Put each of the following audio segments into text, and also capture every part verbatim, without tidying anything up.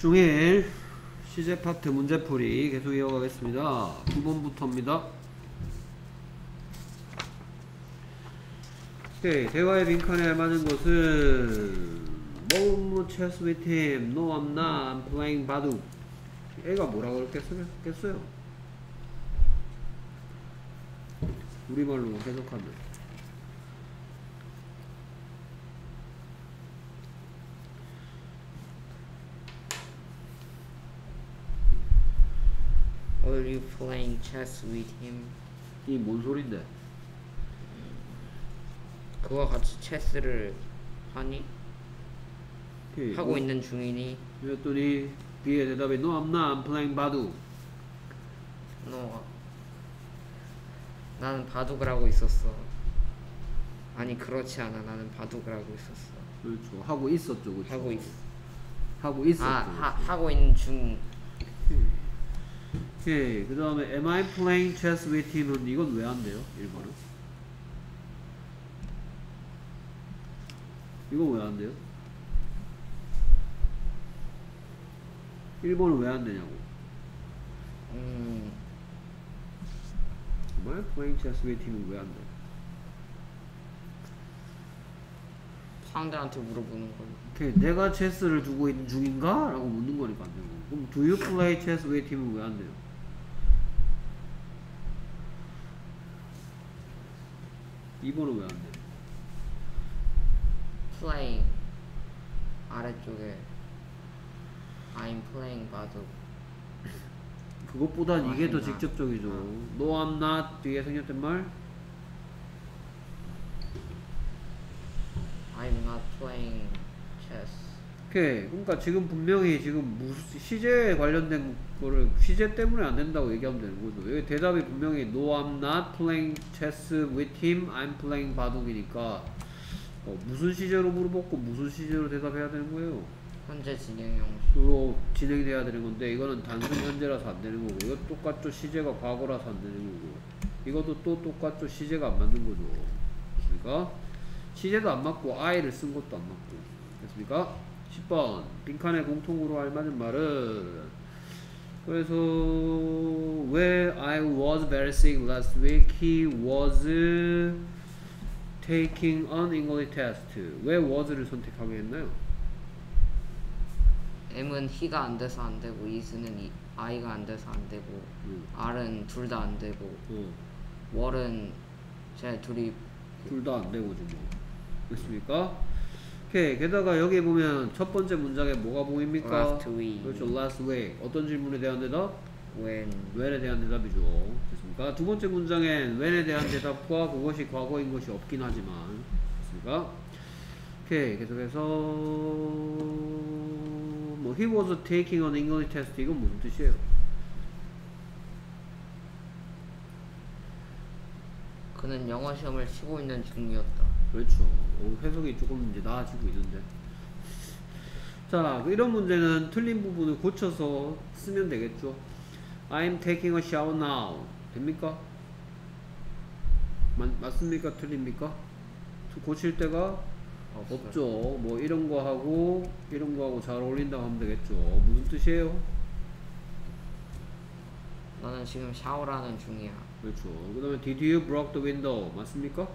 중일 시제 파트 문제풀이 계속 이어가겠습니다. 구 번부터입니다. 오케이, 대화의 빈칸에 알맞은 것은 뭐뭐 chess with him, no I'm not, I'm playing 바둑. 애가 뭐라고 그랬겠어요? 우리말로 해석하면 Are you playing chess with him? 이 뭔 소린데? 그와 같이 체스를 하니? 오케이, 하고 뭐, 있는 중이니? 그랬더니 B의 대답이 No I'm not, I'm playing 바둑. 너 나는 바둑을 하고 있었어. 아니 그렇지 않아. 나는 바둑을 하고 있었어. 그렇죠. 하고 있었죠. 그렇죠? 하고 있. 하고 있었죠. 아 하, 하고 있는 중. 오케이. 그 다음에 Am I playing chess with him은 이건 왜 안 돼요? 일 번은 이건 왜 안 돼요? 일 번은 왜 안 되냐고. 음. Am I playing chess with him은 왜 안 돼? 상대한테 물어보는 거. 오케이. 내가 체스를 두고 있는 중인가? 라고 묻는 거니까 안 되고. 그럼 Do you play chess with him은 왜 안 돼요? 이 번은 왜 안 돼요? Playing 아래쪽에 I'm playing 바둑. 그것보단 아, 이게 더 했나? 직접적이죠. 아. No I'm not 뒤에 생겼던 말 I'm not playing chess. 오케이. 그러니까 지금 분명히 지금 무슨 시제에 관련된 거를 시제 때문에 안 된다고 얘기하면 되는 거죠. 여기 대답이 분명히 No I'm not playing chess with him, I'm playing 바둑이니까 어, 무슨 시제로 물어봤고 무슨 시제로 대답해야 되는 거예요. 현재 진행형. 으로 진행돼야 되는 건데 이거는 단순 현재라서 안 되는 거고, 이거 똑같죠. 시제가 과거라서 안 되는 거고, 이것도 또 똑같죠. 시제가 안 맞는 거죠. 그러니까 시제도 안 맞고 I를 쓴 것도 안 맞고. 됐습니까? 십 번 빈칸에 공통으로 알맞은 말은, 그래서 where I was very sick last week, he was taking an English test. 왜 was를 선택하게 했나요? M은 he가 안 돼서 안 되고 is는 이, I가 안 돼서 안 되고 음. R은 둘 다 안 되고 어. 월은 제 둘이 둘 다 안 되고 지금. 됐습니까? 오케이. 게다가 여기 보면 첫 번째 문장에 뭐가 보입니까? last week. 그렇죠. last week. 어떤 질문에 대한 대답? when when에 대한 대답이죠. 됐습니까? 두 번째 문장엔 when에 대한 대답과 그것이 과거인 것이 없긴 하지만. 됐습니까? 오케이. 계속해서 뭐 he was taking an English test. 이건 무슨 뜻이에요? 그는 영어 시험을 치고 있는 중이었다. 그렇죠. 오, 해석이 조금 이제 나아지고 있는데. 자, 이런 문제는 틀린 부분을 고쳐서 쓰면 되겠죠. I'm taking a shower now. 됩니까? 맞, 맞습니까? 틀립니까? 고칠 때가 없죠. 뭐 이런 거 하고 이런 거 하고 잘 어울린다고 하면 되겠죠. 무슨 뜻이에요? 나는 지금 샤워를 하는 중이야. 그렇죠. 그 다음에 Did you broke the window? 맞습니까?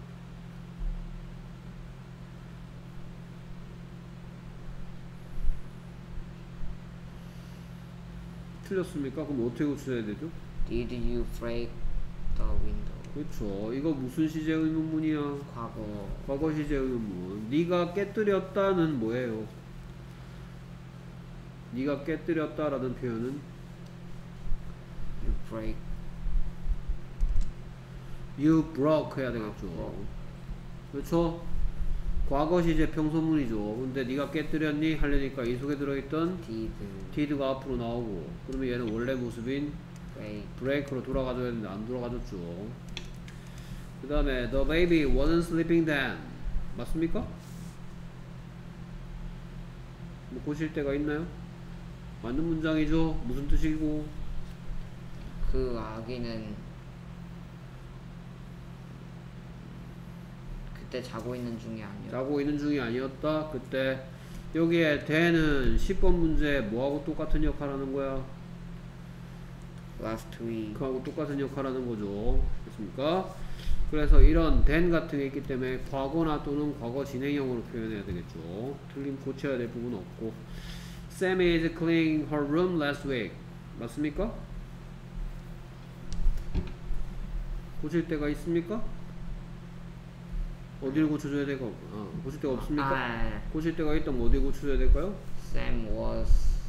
틀렸습니까? 그럼 어떻게 고쳐야 되죠? Did you break the window? 그렇죠. 이거 무슨 시제 의문문이야? 과거. 과거 시제 의문문. 네가 깨뜨렸다는 뭐예요? 네가 깨뜨렸다라는 표현은 You break. you broke 해야 되겠죠. 그렇죠? 과거 시제 평소문이죠. 근데 네가 깨뜨렸니? 하려니까 이 속에 들어있던 Did did가 앞으로 나오고, 그러면 얘는 원래 모습인 break. break로 돌아가줘야 되는데 안 돌아가줬죠. 그 다음에 the baby wasn't sleeping then. 맞습니까? 뭐 고칠 때가 있나요? 맞는 문장이죠. 무슨 뜻이고? 그 아기는 그때 자고 있는 중이 아니었다. 자고 있는 중이 아니었다. 그때 여기에 then은 십 번 문제 뭐하고 똑같은 역할 하는 거야? last week. 그하고 똑같은 역할 하는 거죠. 됐습니까? 그래서 이런 then 같은 게 있기 때문에 과거나 또는 과거 진행형으로 표현해야 되겠죠. 틀림 고쳐야 될 부분은 없고. Sam is cleaning her room last week. 맞습니까? 고칠 데가 있습니까? 어디를 고쳐줘야 될까? 아, 고칠 데가 없습니까? 아, 고칠 데가 있다면 어디 고쳐줘야 될까요? Sam was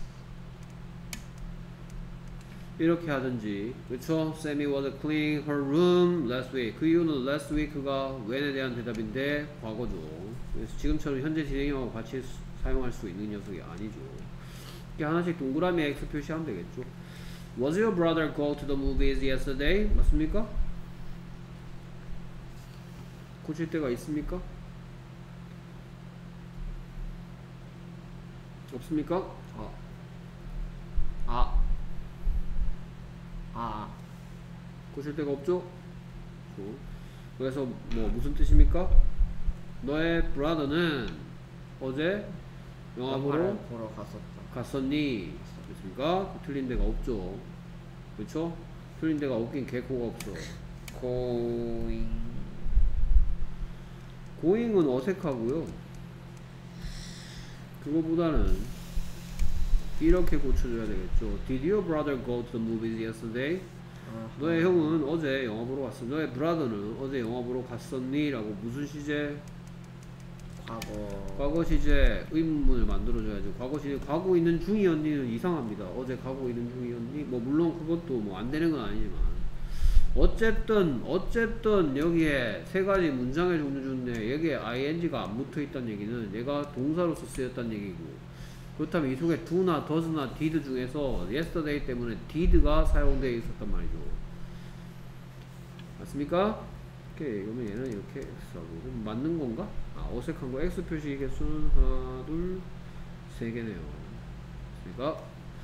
이렇게 하든지, 그렇죠? Sammy was cleaning her room last week. 그 이유는 last week가 when에 대한 대답인데 과거죠. 그래서 지금처럼 현재 진행형하고 같이 수, 사용할 수 있는 녀석이 아니죠. 이렇게 하나씩 동그라미 X 표시하면 되겠죠. Was your brother go to the movies yesterday? 맞습니까? 고칠 데가 있습니까? 없습니까? 어. 아. 아. 고칠 데가 없죠? 그래서 뭐 무슨 뜻입니까? 너의 brother는 어제 영화 보러 보러 갔었다. 갔었니? 그렇습니까? 틀린 데가 없죠. 그렇죠? 틀린 데가 없긴 개코가 없어. going going은 어색하고요. 그거보다는 이렇게 고쳐줘야 되겠죠. Did your brother go to the movies yesterday? 아하. 너의 형은 어제 영화 보러 갔어. 너의 brother는 어제 영화 보러 갔었니? 라고 무슨 시제? 과거 과거 시제 의문문을 만들어줘야죠. 과거 시제 가고 있는 중이었니는 이상합니다. 어제 가고 있는 중이었니? 뭐 물론 그것도 뭐 안 되는 건 아니지만 어쨌든 어쨌든 여기에 세 가지 문장의 종류 중에 여기에 ing가 안 붙어 있다는 얘기는 얘가 동사로서 쓰였다는 얘기고, 그렇다면 이 속에 do나 does나 did 중에서 yesterday 때문에 did가 사용되어 있었단 말이죠. 맞습니까? 오케이. 그러면 얘는 이렇게 X하고 맞는 건가? 아, 어색한 거 X 표시 개수는 하나, 둘, 세 개네요. 맞습니까?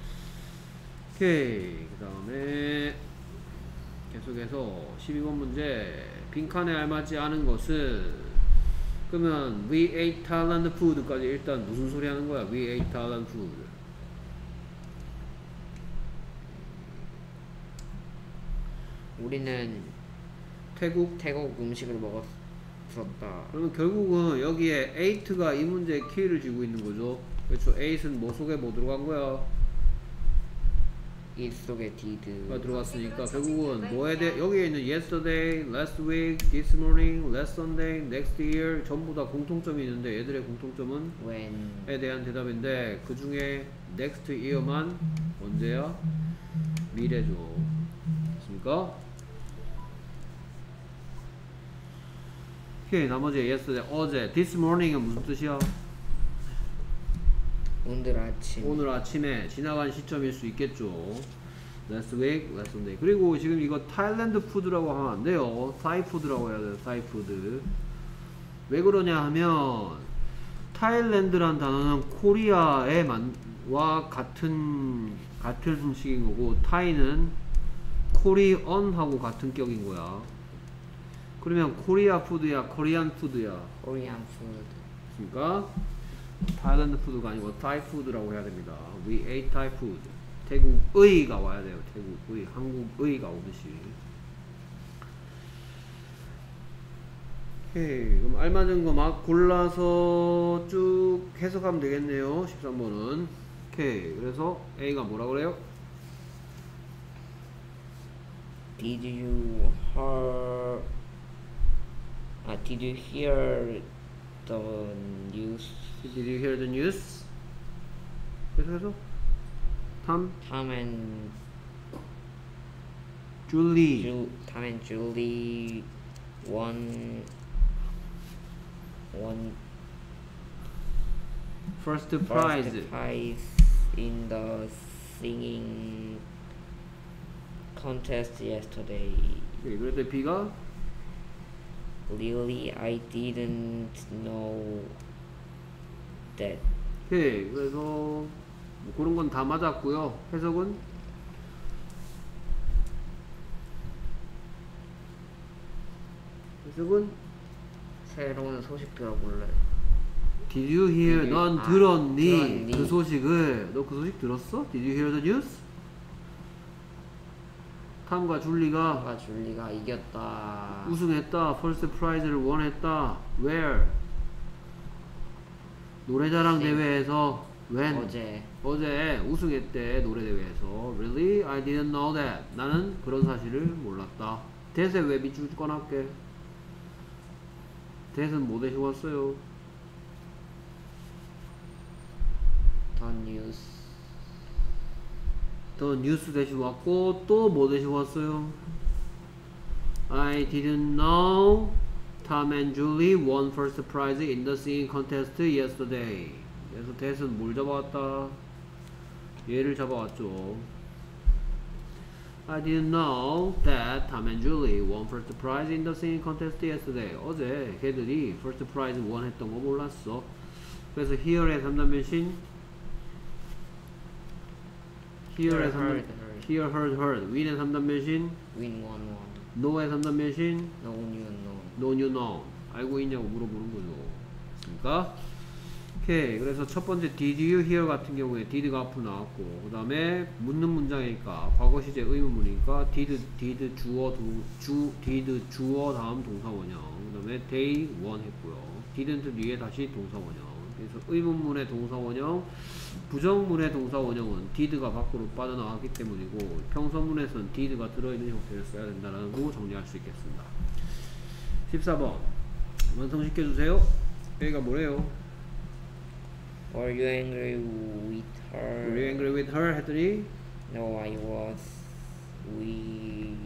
오케이. 그 다음에 계속해서 십이 번 문제. 빈칸에 알맞지 않은 것은, 그러면 we ate Thailand food까지 일단 무슨 소리 하는 거야? We ate Thailand food. 우리는 태국? 태국 음식을 먹었었다. 그러면 결국은 여기에 ate가 이 문제의 키를 쥐고 있는 거죠. 그렇죠. eight은 뭐 속에 뭐 들어간 거야? 이 속에 did 가 들어갔으니까 결국은 뭐에 대해, 여기에 있는 yesterday, last week, this morning, last Sunday, next year 전부 다 공통점이 있는데 얘들의 공통점은 when 에 대한 대답인데 그 중에 next year만 언제야? 미래죠. 맞습니까? 오케이. 나머지 yesterday 어제, this morning은 무슨 뜻이야? 오늘 아침 오늘 아침에 지나간 시점일 수 있겠죠. Last week, last Sunday. 그리고 지금 이거 타일랜드 푸드라고 하면 안 돼요. 타이 푸드라고 해야 돼요. 타이 푸드. 왜 그러냐 하면 타일랜드란 단어는 코리아의 만, 와 같은 같은 음식인 거고, 타이는 코리언하고 같은 격인 거야. 그러면 코리아 푸드야, 코리안 푸드야. Korean food. 그러니까 타일랜드 푸드가 아니고 타이 푸드라고 해야 됩니다. We ate Thai food. 태국의가 와야 돼요. 태국의, 한국의가 오듯이. 오케이. 그럼 알맞은 거 막 골라서 쭉 해석하면 되겠네요. 십삼 번은. 오케이. 그래서 A가 뭐라 그래요? Did you hear? 아, did you hear the news? Did you hear the news? 계속해서 Tom, Tom and Julie. Ju Tom and Julie won won First prize. first prize in the singing contest yesterday. 오케이. 그래서 B가 Really, I didn't know that. 오케이. 그래서 뭐 그런 건 다 맞았고요. 해석은 해석은 새로운 소식 들어볼래. Did you hear? Did you- 넌 아, 들었니? 들었니? 그 소식을. 너 그 소식 들었어? Did you hear the news? 탐과 줄리가 아까 줄리가 이겼다. 우승했다. First prize를 원했다. Where? 노래자랑 네. 대회에서. When? 어제. 어제 우승했대. 노래대회에서. Really? I didn't know that. 나는 그런 사실을 몰랐다. 대세 왜 밑줄 꺼놨게? 대세는 뭐 대신 왔어요? The news. 더 뉴스 대신 왔고 또 뭐 대신 왔어요? I didn't know Tom and Julie won first prize in the singing contest yesterday. 그래서 대신 뭘 잡아왔다? 얘를 잡아왔죠. I didn't know that Tom and Julie won first prize in the singing contest yesterday. 어제 걔들이 first prize won 했던 거 몰랐어. 그래서 here의 삼단면신 here의 Heard, 삼단 heard, heard. hear, heard, heard. win의 삼단면신 Win one one. know의 삼단면신 No new no. know, you know. 알고 있냐고 물어보는 거죠. 됐습니까? 오케이. 그래서 첫 번째 did you hear 같은 경우에 did가 앞으로 나왔고 그 다음에 묻는 문장이니까 과거 시제 의문문이니까 did, did 주어 두, 주, did 주어 다음 동사원형 그 다음에 they won 했고요. didn't 뒤에 다시 동사원형. 그래서 의문문의 동사원형 부정문의 동사원형은 did가 밖으로 빠져나왔기 때문이고 평서문에서는 did가 들어있는 형태를 써야 된다라고 정리할 수 있겠습니다. 십사 번 완성시켜주세요. 여기가 뭐래요? Were you angry with her? Were you angry with her? 했더니 No, I was. We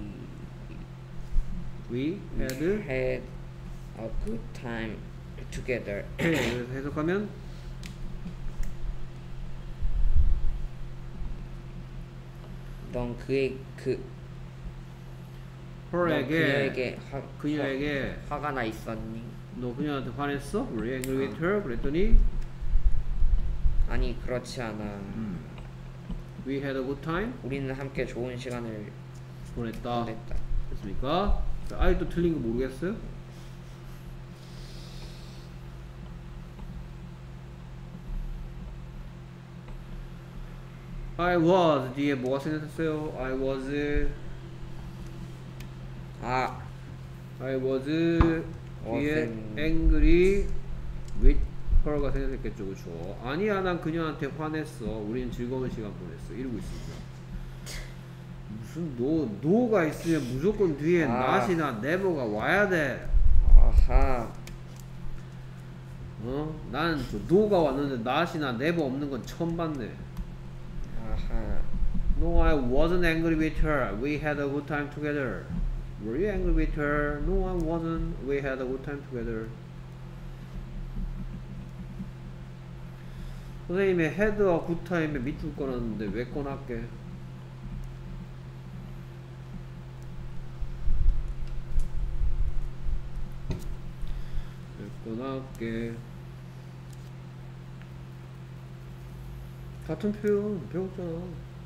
we we had had a good time together. 그래서 해석하면 넌 그의 그 넌 her에게 그녀에게 화, 그녀에게 화, 화가 나 있었니? 너 그녀한테 화냈어? Were you angry with her? 그랬더니 아니 그렇지 않아. 음. We had a good time. 우리는 함께 좋은 시간을 보냈다. 보냈다. 됐습니까? 아직도 틀린 거 모르겠어요? I was 뒤에 뭐가 생겼어요? I was 아, I was 뒤에 wasn't. angry with her가 생겼겠죠, 그렇죠? 아니야, 난 그녀한테 화냈어. 우리는 즐거운 시간 보냈어. 이러고 있습니다. 무슨 노 노가 있으면 무조건 뒤에 아. not이나 never가 와야 돼. 아하. 어? 나는 저 노가 왔는데 not이나 never 없는 건 처음 봤네. 아하. No, I wasn't angry with her. We had a good time together. Were you angry with her? No, I wasn't. We had a good time together. 선생님의 had와 good time에 밑줄 꺼놨는데 왜 꺼놨게? 왜 꺼놨게? 같은 표현 배웠잖아.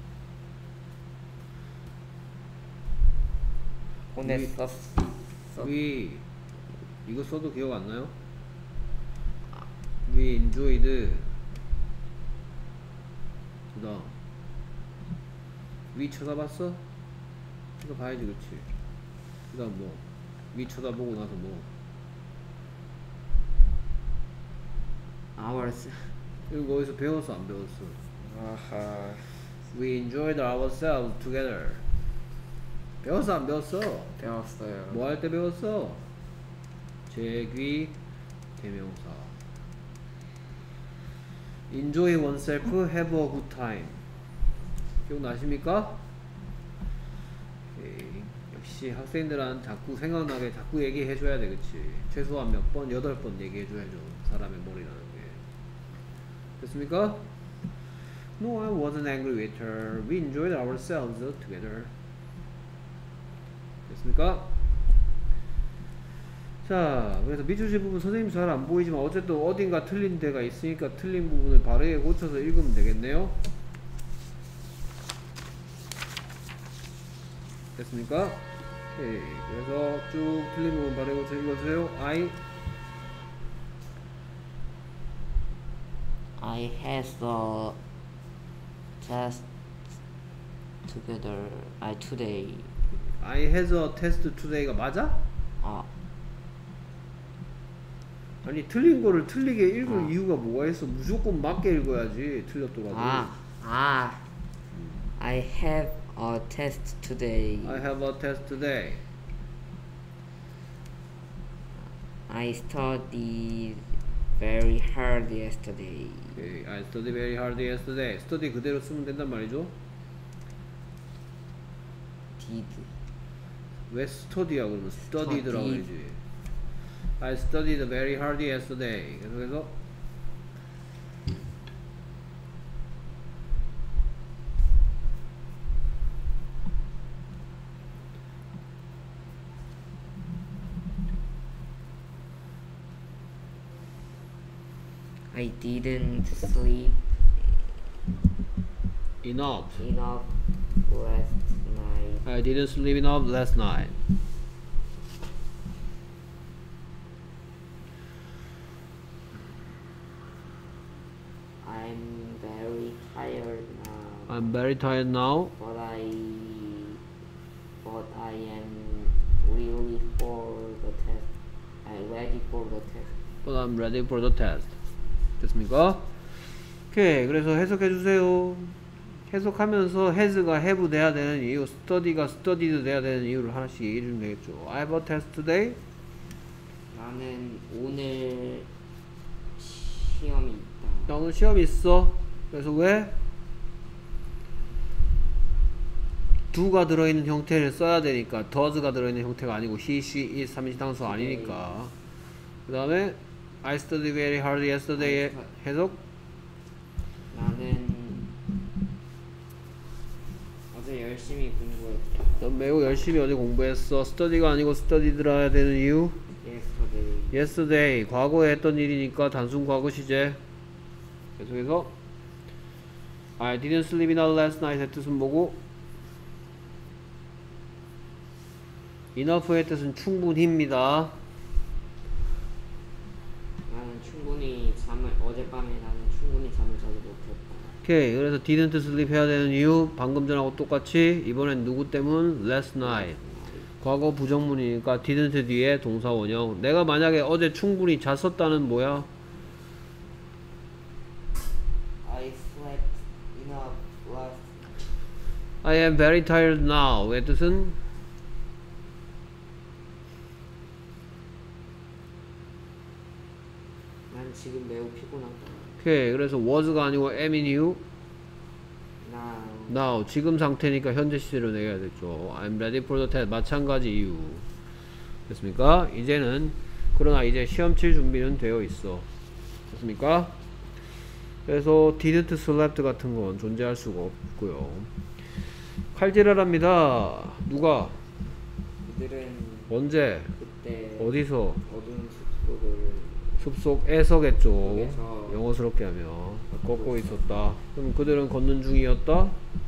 보냈었어. We 이거 써도 기억 안 나요? We enjoyed 그다음 We 쳐다봤어? 쳐다봐야지 그치? 그다음 뭐? We 쳐다보고 나서 뭐? Ours. 이거 어디서 배웠어 안 배웠어? 아하. We enjoyed ourselves together. 배웠어 안 배웠어? 배웠어요. 뭐 할 때 배웠어? 제귀 대명사. Enjoy oneself, have a good time. 기억나십니까? 오케이. 역시 학생들은 자꾸 생각나게 자꾸 얘기해줘야 돼, 그치? 최소한 몇 번? 여덟 번 얘기해줘야죠. 사람의 머리라는 게. 됐습니까? No, I wasn't angry with her. We enjoyed ourselves together. 됐습니까? 자, 그래서 밑줄칠 부분 선생님 잘 안 보이지만 어쨌든 어딘가 틀린 데가 있으니까 틀린 부분을 바르게 고쳐서 읽으면 되겠네요. 됐습니까? 오케이. 그래서 쭉 틀린 부분 바르게 고쳐 읽어주세요. I I had a test together. I today. I had a test today가 맞아? 아, 아니 틀린 거를 틀리게 읽을 아. 이유가 뭐가 있어? 무조건 맞게 읽어야지 틀렸더라도. 아, 아. I have a test today. I have a test today. I studied very hard yesterday. Okay, I studied very hard yesterday. study 그대로 쓰면 된단 말이죠. Did. 왜 study야 그러면 studied라고 Studied. 해야지. I studied very hard yesterday. 계속해서 I didn't sleep enough. enough last night. I didn't sleep enough last night. I'm very tired now. I'm very tired now. But I, but I am really for the test. I'm ready for the test. But I'm ready for the test. 됐습니까? 오케이. 그래서 해석해 주세요. 해석하면서 has가 have 돼야 되는 이유, study가 studied 돼야 되는 이유를 하나씩 얘기해 주면 되겠죠. I have a test today. 나는 오늘 시험이 있다. 나 오늘 시험 있어. 그래서 왜? do가 들어있는 형태를 써야 되니까 does가 들어있는 형태가 아니고 he, she, is 삼인칭당수 아니니까. 그 다음에 I studied very hard yesterday. 해석? 나는 어제 열심히 공부했다. 넌 매우 열심히 어제 공부했어. study가 아니고 studied라 해야 되는 이유? Yesterday. yesterday 과거에 했던 일이니까 단순 과거 시제. 계속해서 I didn't sleep enough last night의 뜻은 뭐고? enough의 뜻은 충분히입니다. 나는 충분히 잠을 어젯밤에 나는 충분히 잠을 자지 못했다. 오케이. 그래서 didn't sleep 해야 되는 이유 방금 전하고 똑같이 이번엔 누구 때문? last night. 과거 부정문이니까 didn't 뒤에 동사 원형. 내가 만약에 어제 충분히 잤었다는 뭐야? I slept enough last. I am very tired now. 의 뜻은 난 지금 매우 피곤하다. 오케이. 그래서 was가 아니고 am인 이유 Now. now 지금 상태니까 현재 시제로 내야 되죠. I'm ready for the test. 마찬가지 이유. 됐습니까? 이제는 그러나 이제 시험 칠 준비는 되어 있어. 됐습니까? 그래서 didn't slept 같은 건 존재할 수가 없고요. 칼질하랍니다. 누가? 그들은 언제? 그때 어디서? 어두운 숲속을 숲속에서겠죠. 속에서 영어스럽게 하면 걷고 있었다. 그럼 그들은 걷는 중이었다.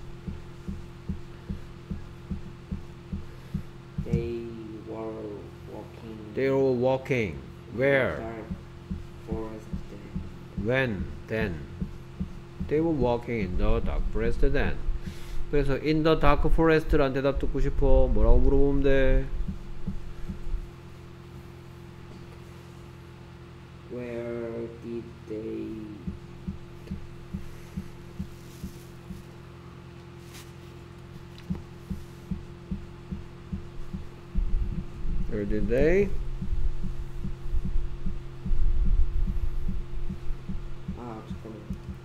They were walking. They were walking. Where? Dark forest. When? Then? They were walking in the dark forest then. 그래서 in the dark forest란 대답 듣고 싶어. 뭐라고 물어보면 돼? Where did they? Where did they? 아 잠깐만.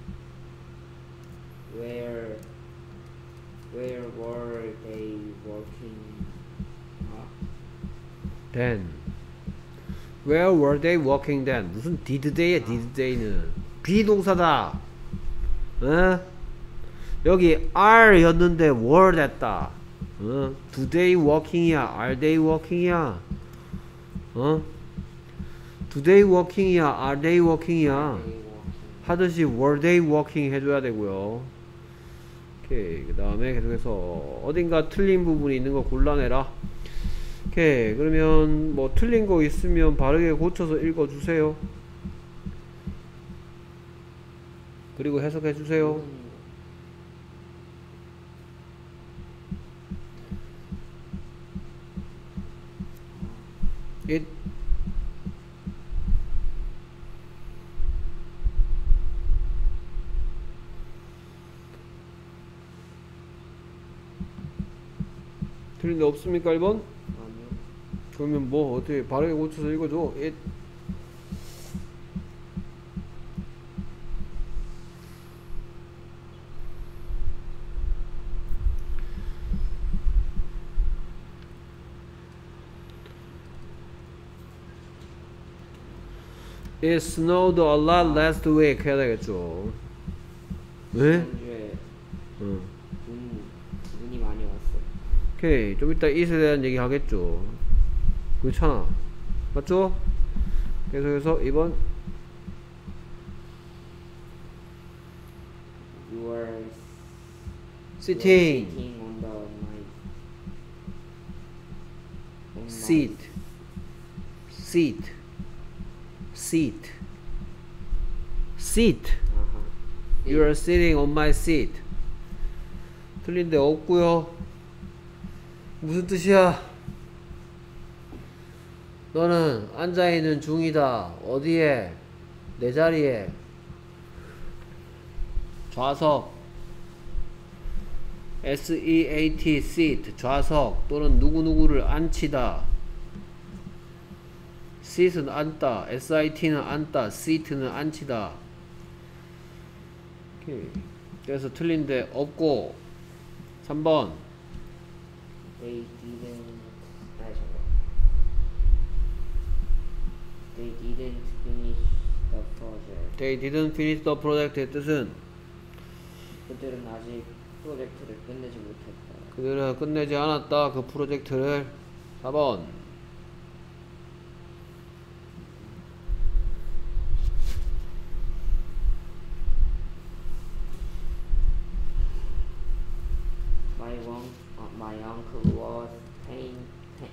Where Where were they working? 아 Then. Where were they walking then? 무슨 did they야 did they는 비동사다. 어? 여기 are 였는데 were 됐다. 어? Do they walking이야? Are they walking이야? 어? Do they walking이야? Are they walking이야? they walking. 하듯이 were they walking 해줘야 되고요. 오케이. 그 다음에 계속해서 어딘가 틀린 부분이 있는 거 골라내라. 오케이. 그러면 뭐 틀린 거 있으면 바르게 고쳐서 읽어주세요. 그리고 해석해 주세요. 음, it 틀린 데 없습니까? 일 번? 아니요. 그러면 뭐 어떻게 바르게 고쳐서 읽어줘. it It snowed a lot last week 해야 되겠죠. 왜? 지난주에 응. 눈, 눈이 많이 왔어요. 오케이. 좀 이따 it에 대한 얘기 하겠죠. 그렇잖아. 맞죠? 계속해서 이 번. You were sitting, sitting on the my on my seat, seat, seat, seat. 아하. You are sitting on my seat. 틀린 데 없고요. 무슨 뜻이야? 너는 앉아있는 중이다. 어디에? 내 자리에. 좌석. S-E-A-T, seat. 좌석 또는 누구누구를 앉히다. seat은 앉다. S-I-T는 앉다. seat는 앉히다. 오케이. 그래서 틀린 데 없고 삼 번. They didn't. 아니 잠깐. They didn't finish the project. They didn't finish the project의 뜻은 그들은 아직 프로젝트를 끝내지 못했다. 그들은 끝내지 않았다. 그 프로젝트를. 사 번. My one, uh, my uncle was paint, pa-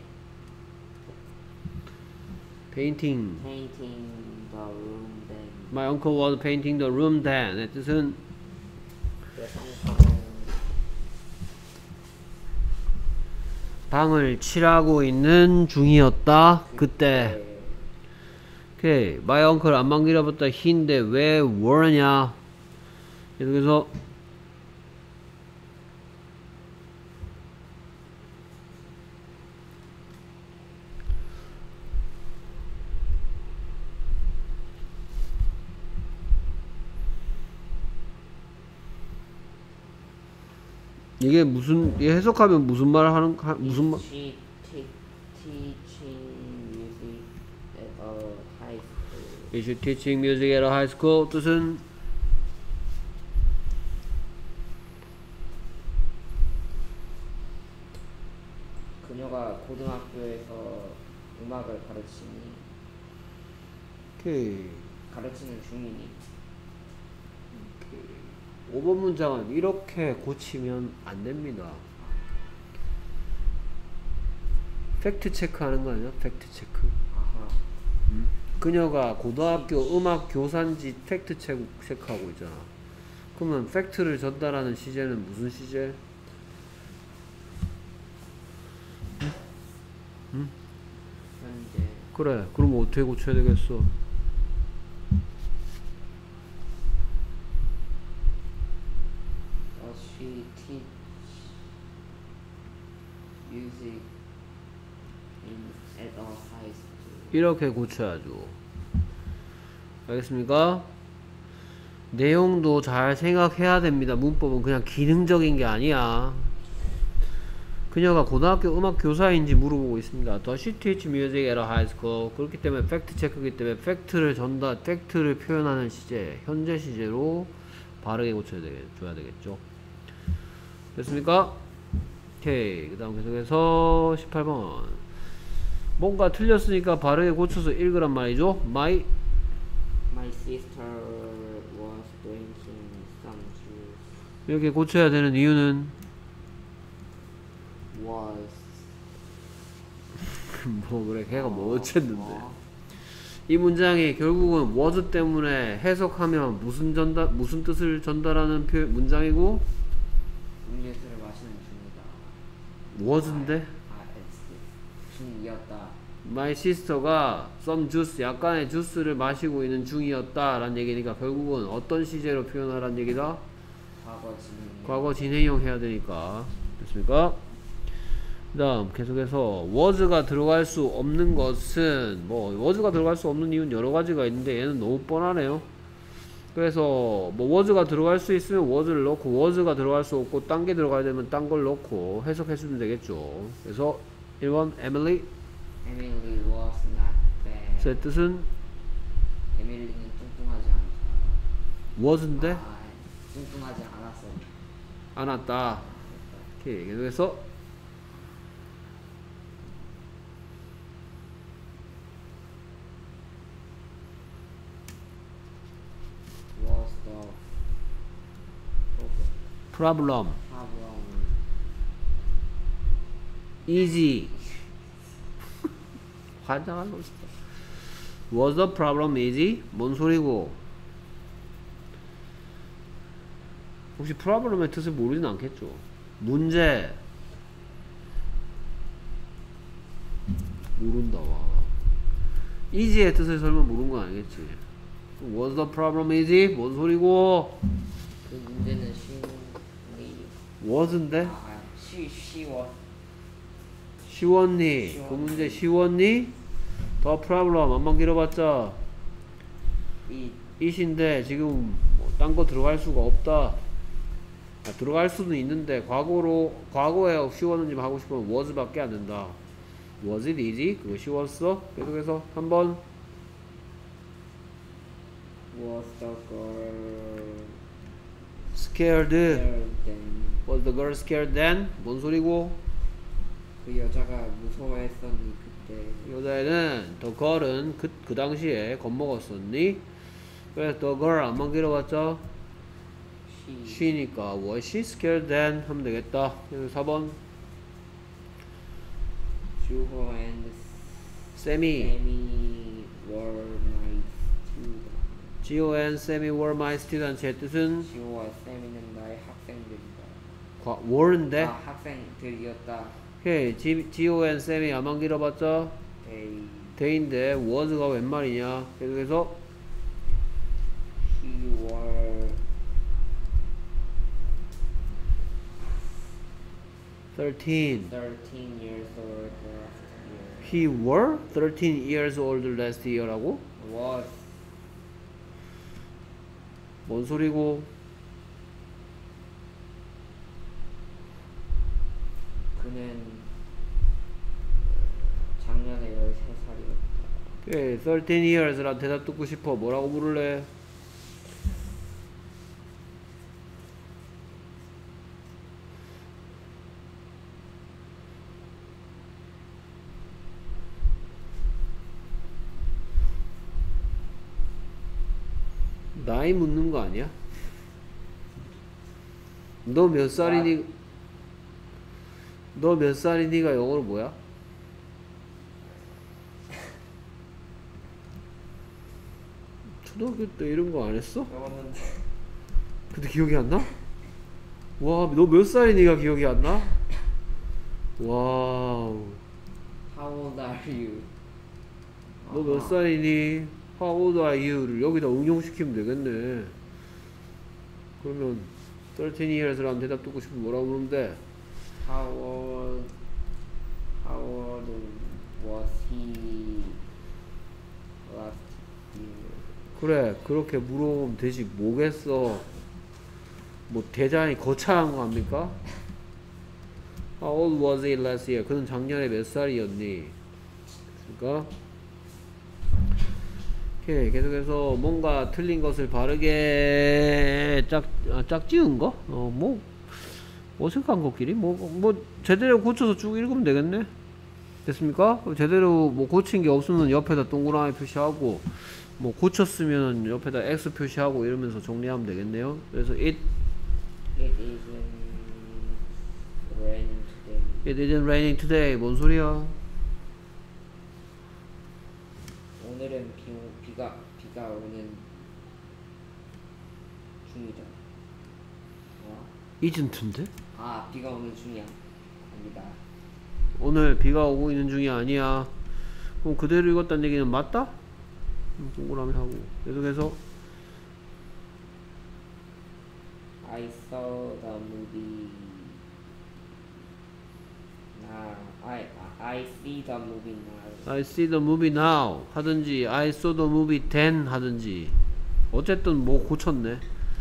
Painting. painting the room then. My uncle was painting the room then. 의 뜻은 여성스러운 방을 칠하고 있는 중이었다. 그때. 그때 오케이. My uncle 안방기라부터 he인데 왜 were냐? 그래서 이게 무슨 이게 해석하면 무슨 말 하는 하, 무슨 말? She te- teaching music at a high school. Is she teaching music at a high school? 뜻은 그녀가 고등학교에서 음악을 가르치니 오케이. 가르치는 중이니. 오 번 문장은 이렇게 고치면 안 됩니다. 팩트 체크하는 거 아니야? 팩트 체크. 아하. 그녀가 고등학교 음악 교사인지 팩트 체크, 체크하고 있잖아. 그러면 팩트를 전달하는 시제는 무슨 시제? 현재 그래. 그럼 어떻게 고쳐야 되겠어? does she teach music in at a high school? 이렇게 고쳐야죠. 알겠습니까? 내용도 잘 생각해야 됩니다. 문법은 그냥 기능적인 게 아니야. 그녀가 고등학교 음악 교사인지 물어보고 있습니다. Does she teach music at a high school? 그렇기 때문에 팩트 체크이기 때문에 팩트를 전달, 팩트를 표현하는 시제, 현재 시제로 바르게 고쳐야 되겠, 줘야 되겠죠. 됐습니까? 오케이. 그 다음 계속해서 십팔 번. 뭔가 틀렸으니까 바르게 고쳐서 읽으란 말이죠. My My sister was drinking some juice. 이렇게 고쳐야 되는 이유는 Was 뭐 그래 걔가 뭐 어쨌는데 어, 이 문장이 결국은 was 때문에 해석하면 무슨 전달 무슨 뜻을 전달하는 표, 문장이고 음료수를 마시는 중이다. was인데 아, it's 중이었다. my sister가 some juice 약간의 주스를 마시고 있는 중이었다 라는 얘기니까 결국은 어떤 시제로 표현하라는 얘기다? 과거 진행. 과거 진행형 해야 되니까 됐습니까? 그 다음 계속해서 was가 들어갈 수 없는 것은 뭐 was가 들어갈 수 없는 이유는 여러 가지가 있는데 얘는 너무 뻔하네요. 그래서 뭐 was가 들어갈 수 있으면 was를 넣고 was가 들어갈 수 없고 딴 게 들어가야 되면 딴 걸 넣고 해석해주면 되겠죠. 그래서 일 번 Emily Emily was not bad. 제 뜻은 에밀리는 뚱뚱하지 않다. was인데 아, 뚱뚱하지 않았어. 않았다. 오케이. 계속해서 Was the problem problem easy 환장한 놈 진짜. Was the problem easy? 뭔 소리고? 혹시 problem의 뜻을 모르진 않겠죠. 문제 모른다. 와. easy의 뜻을 설마 모르는 건 아니겠지. Was the problem easy? 뭔 소리고? 그 문제는 쉬운 was인데? 아, 쉬 쉬워. 쉬웠니? 쉬웠니? 그 문제 쉬웠니? The problem 안만 길어봤자 이 it인데 지금 뭐 딴 거 들어갈 수가 없다. 아, 들어갈 수는 있는데 과거로 과거에 쉬웠는지 하고 싶으면 was밖에 안 된다. Was it easy? 그거 쉬웠어? 계속해서 한번 was the girl scared. scared then? Was the girl scared then? 뭔 소리고? 그 여자가 무서워했었니 그때? 여자애는 the girl은 그, 그 당시에 겁먹었었니? 그래서 the girl 안만 길어봤자 She she니까 was she scared then? 하면 되겠다. 그래서 사 번 Juho and Sammy Sammy were my students. Gio and Sammy were my students. 제 뜻은 지호와 쌤이는 나의 학생들이다. 과, were인데 아, 학생들이었다. 오케이. G, Gio and Sammy 안만 길어봤자 They they인데 was가 웬 말이냐. 계속해서 he were thirteen. thirteen years old last He were thirteen years old last year라고? year. Was 뭔 소리고? 그는 작년에 열세 살이었다. 오케이. thirteen years라 대답 듣고 싶어. 뭐라고 부를래? 나이 묻는 거 아니야? 너 몇 살이니? 너 몇 살이니가 영어로 뭐야? 초등학교 때 이런 거 안 했어? 저는 근데 기억이 안 나? 와, 너 몇 살이니가 기억이 안 나? 와우. How old are you? 너 몇 아하. 살이니? How old are you를 여기다 응용시키면 되겠네. 그러면 thirteen years라는 대답 듣고 싶으면 뭐라고 부르면 돼? How old How old was he last year? 그래, 그렇게 물어보면 되지. 뭐겠어. 뭐 대단히 거창한 거 합니까? How old was he last year? 그는 작년에 몇 살이었니? 그러니까 오케이. 계속해서 뭔가 틀린 것을 바르게 짝, 아, 짝지은 거? 어, 뭐 어색한 것끼리 뭐, 뭐 제대로 고쳐서 쭉 읽으면 되겠네. 됐습니까? 제대로 뭐 고친 게 없으면 옆에다 동그라미 표시하고 뭐 고쳤으면 옆에다 X 표시하고 이러면서 정리하면 되겠네요. 그래서 it It isn't raining today. it isn't raining today. 뭔 소리야? 오늘은 오늘은 비, 오- 비가 비가 오는 중이다. 어? isn't인데? 아 비가 오는 중이야. 아니다. 오늘 비가 오고 있는 중이 아니야. 그럼 그대로 읽었다는 얘기는 맞다? 음, 동그라미 하고 계속해서 I saw the movie. Now I I see the movie now. I see the movie now 하든지 I saw the movie then 하든지 어쨌든 뭐 고쳤네.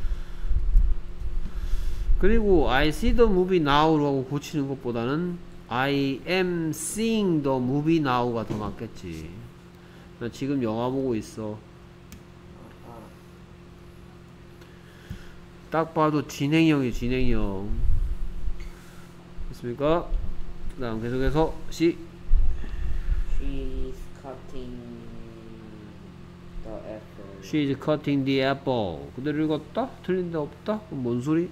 그리고 I see the movie now라고 고치는 것보다는 I am seeing the movie now가 더 맞겠지. 나 지금 영화 보고 있어. 아, 딱 봐도 진행형이 진행형. 됐습니까? 그 다음 계속해서 시 she's cutting the apple. She's cutting the apple. 그대로 읽었다? 틀린 데 없다? 그럼 뭔 소리?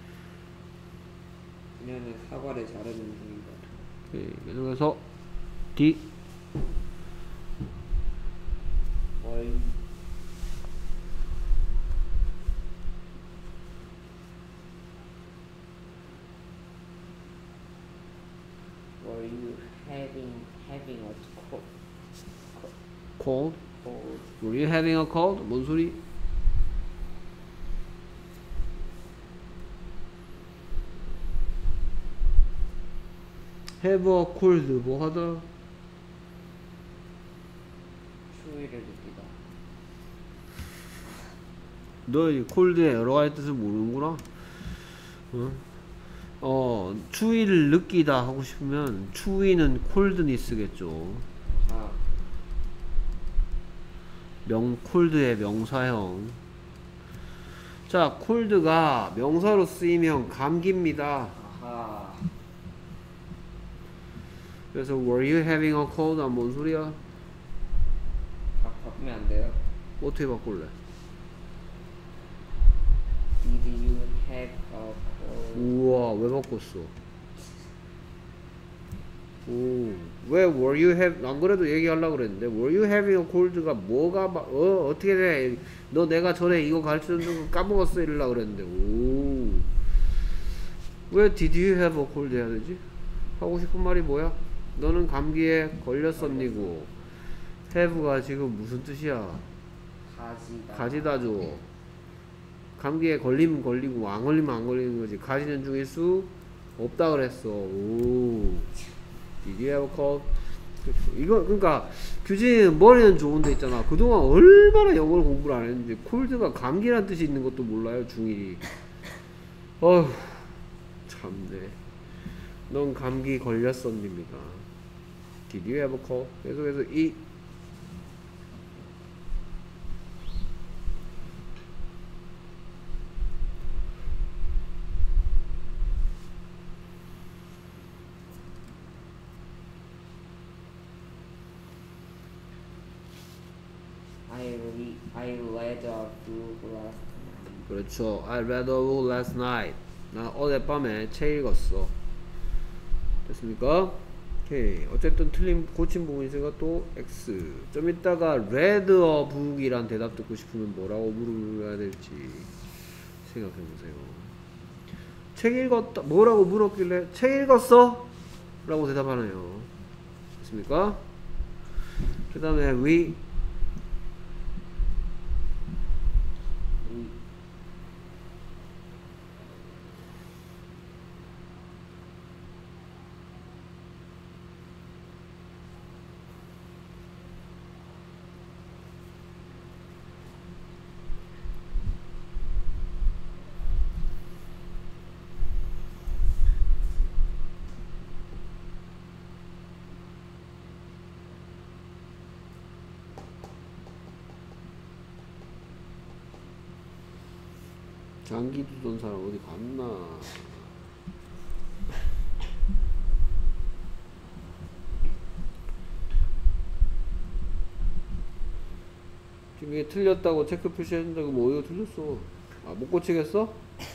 그녀는 사과를 자르는 중이다. 오케이, 계속해서 D Were Were you having having a cold? cold. cold? Were you having a cold? 뭔 소리? have a cold 뭐 하다? 추위를 느끼다. 너 이 콜드의 여러 가지 뜻을 모르는구나. 어? 어, 추위를 느끼다 하고 싶으면 추위는 콜드니스겠죠. 아, 명 콜드의 명사형. 자, 콜드가 명사로 쓰이면 감기입니다. 아하. 그래서 were you having a cold? 아, 뭔 소리야? 바, 바꾸면 안 돼요? 어떻게 바꿀래? Did you have a cold? 우와, 왜 바꿨어? 오, 왜 were you have? 안 그래도 얘기하려고 그랬는데 were you having a cold가 뭐가 막, 어 어떻게 돼? 너 내가 전에 이거 가르쳐준 거 까먹었어 이러려고 그랬는데 오, 왜 did you have a cold 해야 되지? 하고 싶은 말이 뭐야? 너는 감기에 걸렸었니고 have가 지금 무슨 뜻이야? 가지다. 가지다죠. 감기에 걸리면 걸리고 안 걸리면 안 걸리는 거지. 가지는 중일 수 없다 그랬어. 오. Did you have a cold? 이거 그러니까 규진 머리는 좋은데 있잖아. 그동안 얼마나 영어를 공부를 안 했는지 콜드가 감기란 뜻이 있는 것도 몰라요. 중일이. 어휴 참네. 넌 감기 걸렸었습니다. Did you have a cold? 계속해서 이 I read I read a book last night. 그렇죠. I read a book last night. 나 어젯밤에 책 읽었어. 됐습니까? 오케이. 어쨌든 틀린 고친 부분이 있으니까 또 X. 좀 이따가 read a book이란 대답 듣고 싶으면 뭐라고 물어야 될지 생각해 보세요. 책 읽었다. 뭐라고 물었길래 책 읽었어? 라고 대답하네요. 됐습니까? 그 다음에 we We 장기 두던 사람 어디 갔나? 지금 이게 틀렸다고 체크 표시했는데 그럼 어디가 틀렸어? 아, 못 고치겠어?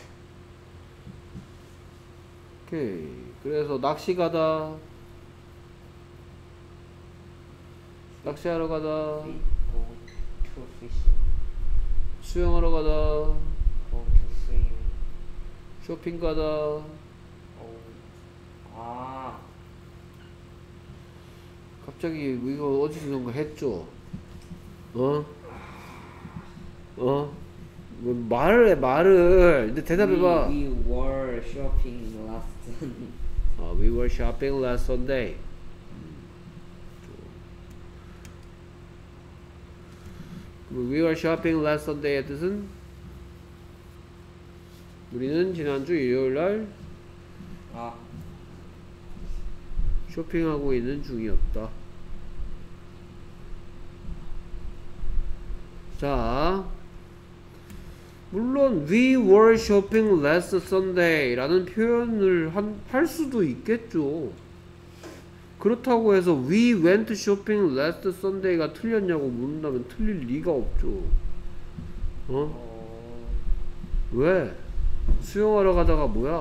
오케이. 그래서 낚시 가다. 낚시하러 가다. we go to fishing. 수영하러 가다. Go to swim. 쇼핑 가다. Oh. 아. 갑자기 이거 어디선가 했죠? 어? 어? 뭐 말을 해 말을. 근데 대답해봐. We, we were shopping last Sunday. 아, we were shopping last Sunday. We were shopping last Sunday의 뜻은 우리는 지난주 일요일날 아. 쇼핑하고 있는 중이었다. 자, 물론 we were shopping last Sunday 라는 표현을 한, 할 수도 있겠죠. 그렇다고 해서 we went shopping last Sunday가 틀렸냐고 묻는다면 틀릴 리가 없죠. 어? 어. 왜? 수영하러 가다가 뭐야?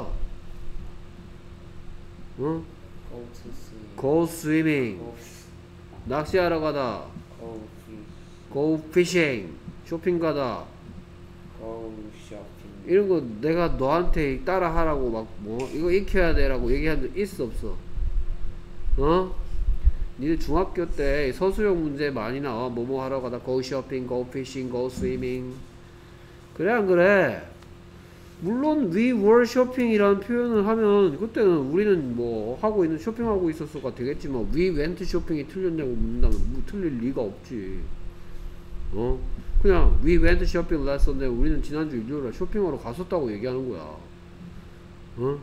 어? Go to swim. Go swimming. Go, 낚시하러 가다. go fish. Go fishing. 쇼핑 가다. Go shopping. 이런 거 내가 너한테 따라 하라고 막 뭐 이거 익혀야 돼라고 얘기한 적 있어 없어? 어? 니들 중학교 때 서술형 문제 많이 나와. 뭐뭐 하러 가다 go shopping, go fishing, go swimming. 그래 안 그래? 물론 we were shopping이라는 표현을 하면 그때는 우리는 뭐 하고 있는 쇼핑하고 있었어가 되겠지만 we went shopping이 틀렸냐고 묻는다면 뭐 틀릴 리가 없지. 어? 그냥 we went shopping last Sunday 우리는 지난주 일요일에 쇼핑하러 갔었다고 얘기하는 거야. 어?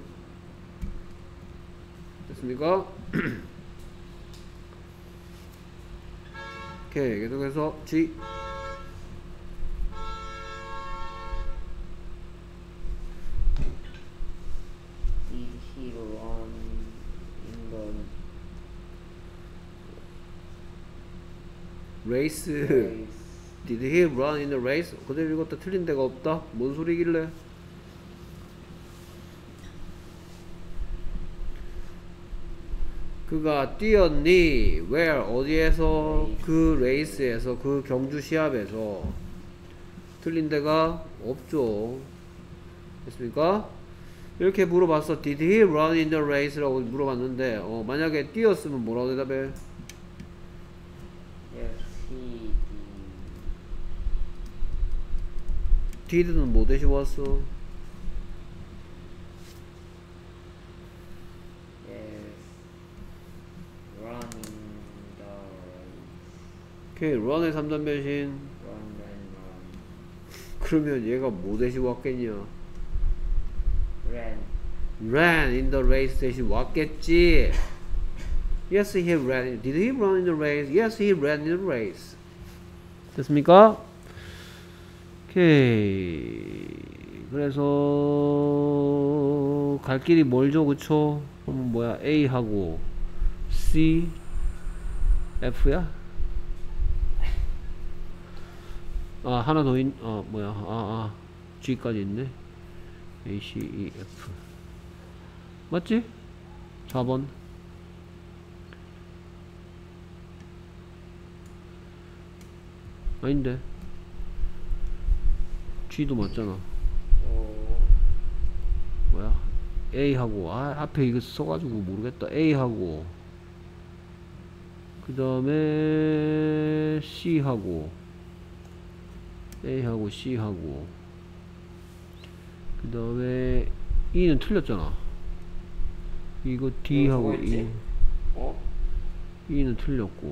됐습니까? 오케이, 계속해서 G. Did he run in the race. race? Did he run in the race? 그대로 읽었다 틀린 데가 없다? 뭔 소리길래? 그가 뛰었니? Where? 어디에서? 그 레이스에서, 그 경주 시합에서. 틀린 데가 없죠. 됐습니까? 이렇게 물어봤어. Did he run in the race? 라고 물어봤는데 어, 만약에 뛰었으면 뭐라고 대답해? Yes, he did. did는 뭐 대신 왔어? Yes, running the race. 오케이, run의 삼 단 변신. Run and run. 그러면 얘가 뭐 대신 왔겠냐? Ran. ran in the race 대신 왔겠지. Yes, he ran. Did he run in the race? Yes, he ran in the race. 됐습니까? 오케이. 그래서 갈 길이 멀죠, 그쵸? 그럼 뭐야? A하고 C, F야? 아, 하나 더 있, 아, 뭐야? 아, 아, G까지 있네. A, C, E, F. 맞지? 사 번. 아닌데. G도 맞잖아. 어. 뭐야? A하고, 아, 앞에 이거 써가지고 모르겠다. A하고, 그 다음에 C하고, A하고, C하고, 그 다음에 E는 틀렸잖아. 이거 D하고 E. 어? E는 틀렸고,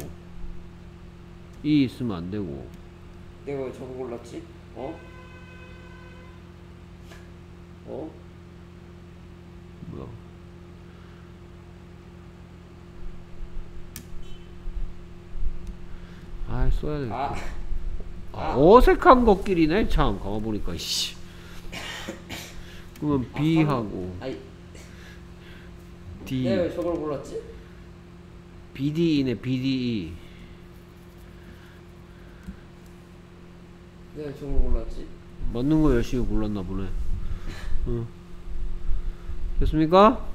E 있으면 안 되고. 내가 왜 저거 골랐지? 어? 어? 뭐야? 아, 써야 돼. 아. 아, 어색한 것끼리네. 참, 가만 보니까 씨. 그러면 B하고 아니, D, 내가 왜 저걸 골랐지? 비디이네. 비디이. 내가 왜 저걸 골랐지? 맞는 거 열심히 골랐나 보네. 응. 됐습니까?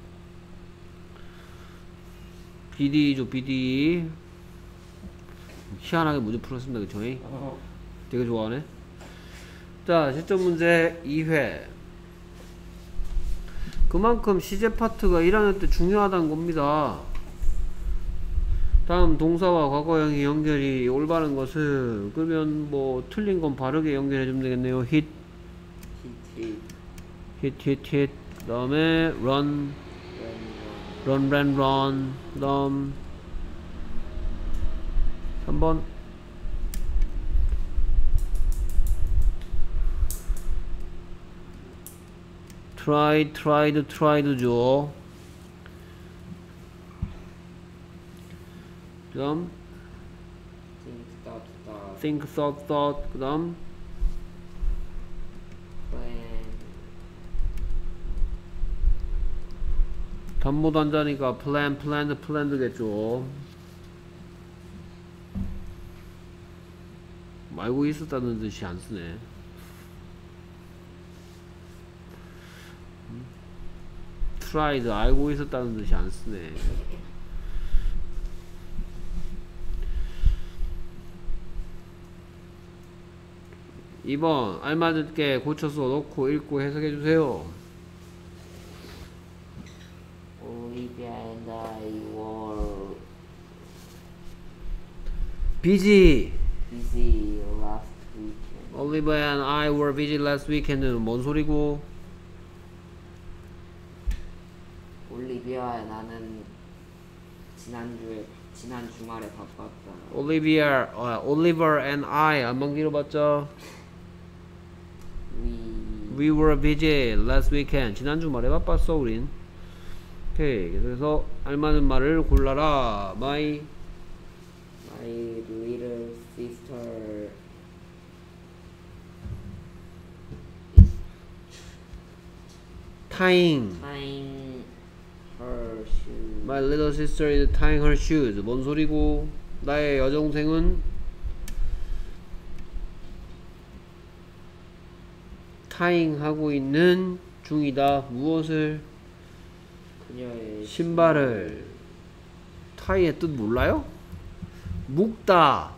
비디이죠, 비디이. 희한하게 문제 풀었습니다. 그쵸? 어. 되게 좋아하네. 자, 실전 문제 이 회. 그만큼 시제 파트가 일 학년 때 중요하다는 겁니다. 다음 동사와 과거형의 연결이 올바른 것은, 그러면 뭐 틀린 건 바르게 연결해 주면 되겠네요. hit, 히트 hit, hit, hit. 그 다음에 run, 런 run, run, run. 그 다음 삼 번 try, tried, tried죠. 그 다음 think thought thought think, thought, thought. 그 다음 plan 단모 단자니까 plan, planned, planned겠죠. 알고 있었다는 듯이 안 쓰네. tried, 알고 있었다는 듯이 안 쓰네. 이 번 알맞게 고쳐서 넣고 읽고 해석해 주세요. Olivia and I were busy. busy last weekend. Olivia and I were busy last weekend는 뭔 소리고? 올리비아와 나는 지난주에 지난 주말에 바빴다. Olivia, 어, Oliver and I 안만 길어봤죠? We We were busy last weekend. 지난 주말에 바빴어 우린. 오케이. 그래서 알맞은 말을 골라라. My my little sister tying. tying her shoe. My little sister is tying her shoes. 뭔 소리고? 나의 여동생은 tying 하고 있는 중이다. 무엇을? 그녀의 신발을. tie의 뜻 몰라요? 묶다.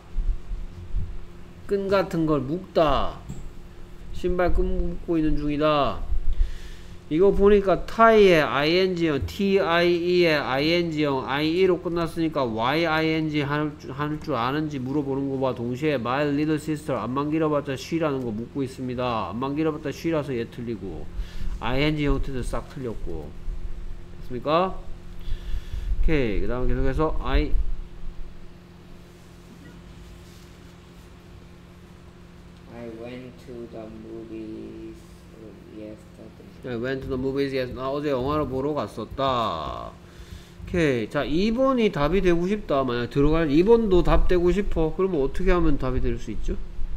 끈 같은 걸 묶다. 신발 끈 묶고 있는 중이다. 이거 보니까 tie의 ing형, tie의 ing형, ie로 끝났으니까 ying 할, 할 줄 아는지 물어보는 거 봐. 동시에 my little sister, 안만 길어봤자 she라는 거 묻고 있습니다. 안만 길어봤자 she라서 얘 틀리고, ing 형태도 싹 틀렸고. 됐습니까? 오케이. 그 다음 계속해서 I I went to the movies yesterday. I went to the movies. Yes. 나 어제 영화를 보러 갔었다. 오케이. 자, 이 번이 답이 되고 싶다. 만약 들어갈 이 번도 답 되고 싶어. 그러면 어떻게 하면 답이 될 수 있죠?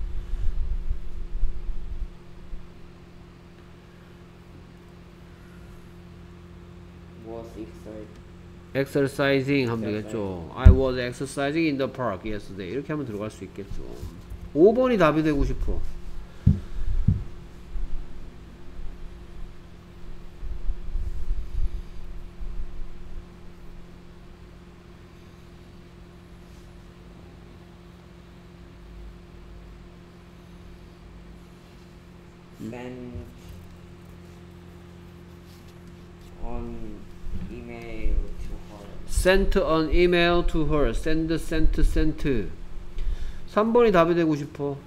Was excited. exercising 하면 되겠죠. I was exercising in the park yesterday. 이렇게 하면 들어갈 수 있겠죠. 오 번이 답이 되고 싶어. Sent on email to her. sent an email to her. send, sent, sent. 삼 번이 답이 되고 싶어.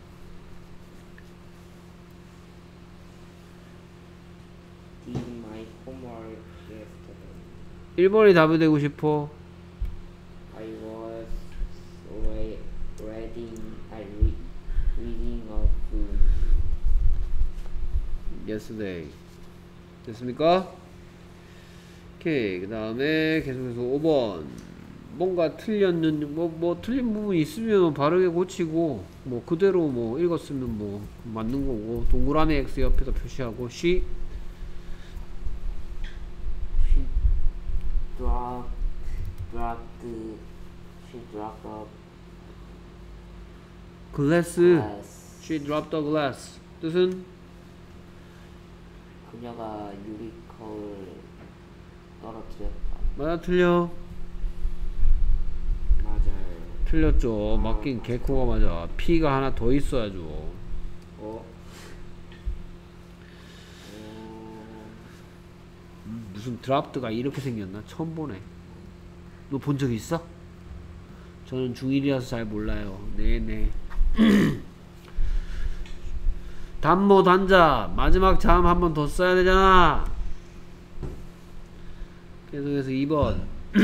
Did my homework yesterday. 일 번이 답이 되고 싶어. I was re- reading, I re- reading a book. yesterday. 됐습니까? 오케이. 그 다음에 계속해서 오 번. 뭔가 틀렸는지, 뭐, 뭐, 틀린 부분이 있으면 바르게 고치고, 뭐, 그대로 뭐, 읽었으면 뭐, 맞는 거고, 동그라미 X 옆에다 표시하고, she, She dropped, dropped, she dropped a glass. glass. she dropped a glass. 뜻은? 그녀가 유리컵을 떨어뜨렸다. 맞아, 틀려? 맞아요. 틀렸죠. 맡긴 개코가 맞아. P가 하나 더 있어야죠. 어? 음, 무슨 드라프트가 이렇게 생겼나? 처음 보네. 너 본 적 있어? 저는 중일이라서 잘 몰라요. 네네. 단모 단자 마지막 자음 한 번 더 써야 되잖아. 계속해서 이 번.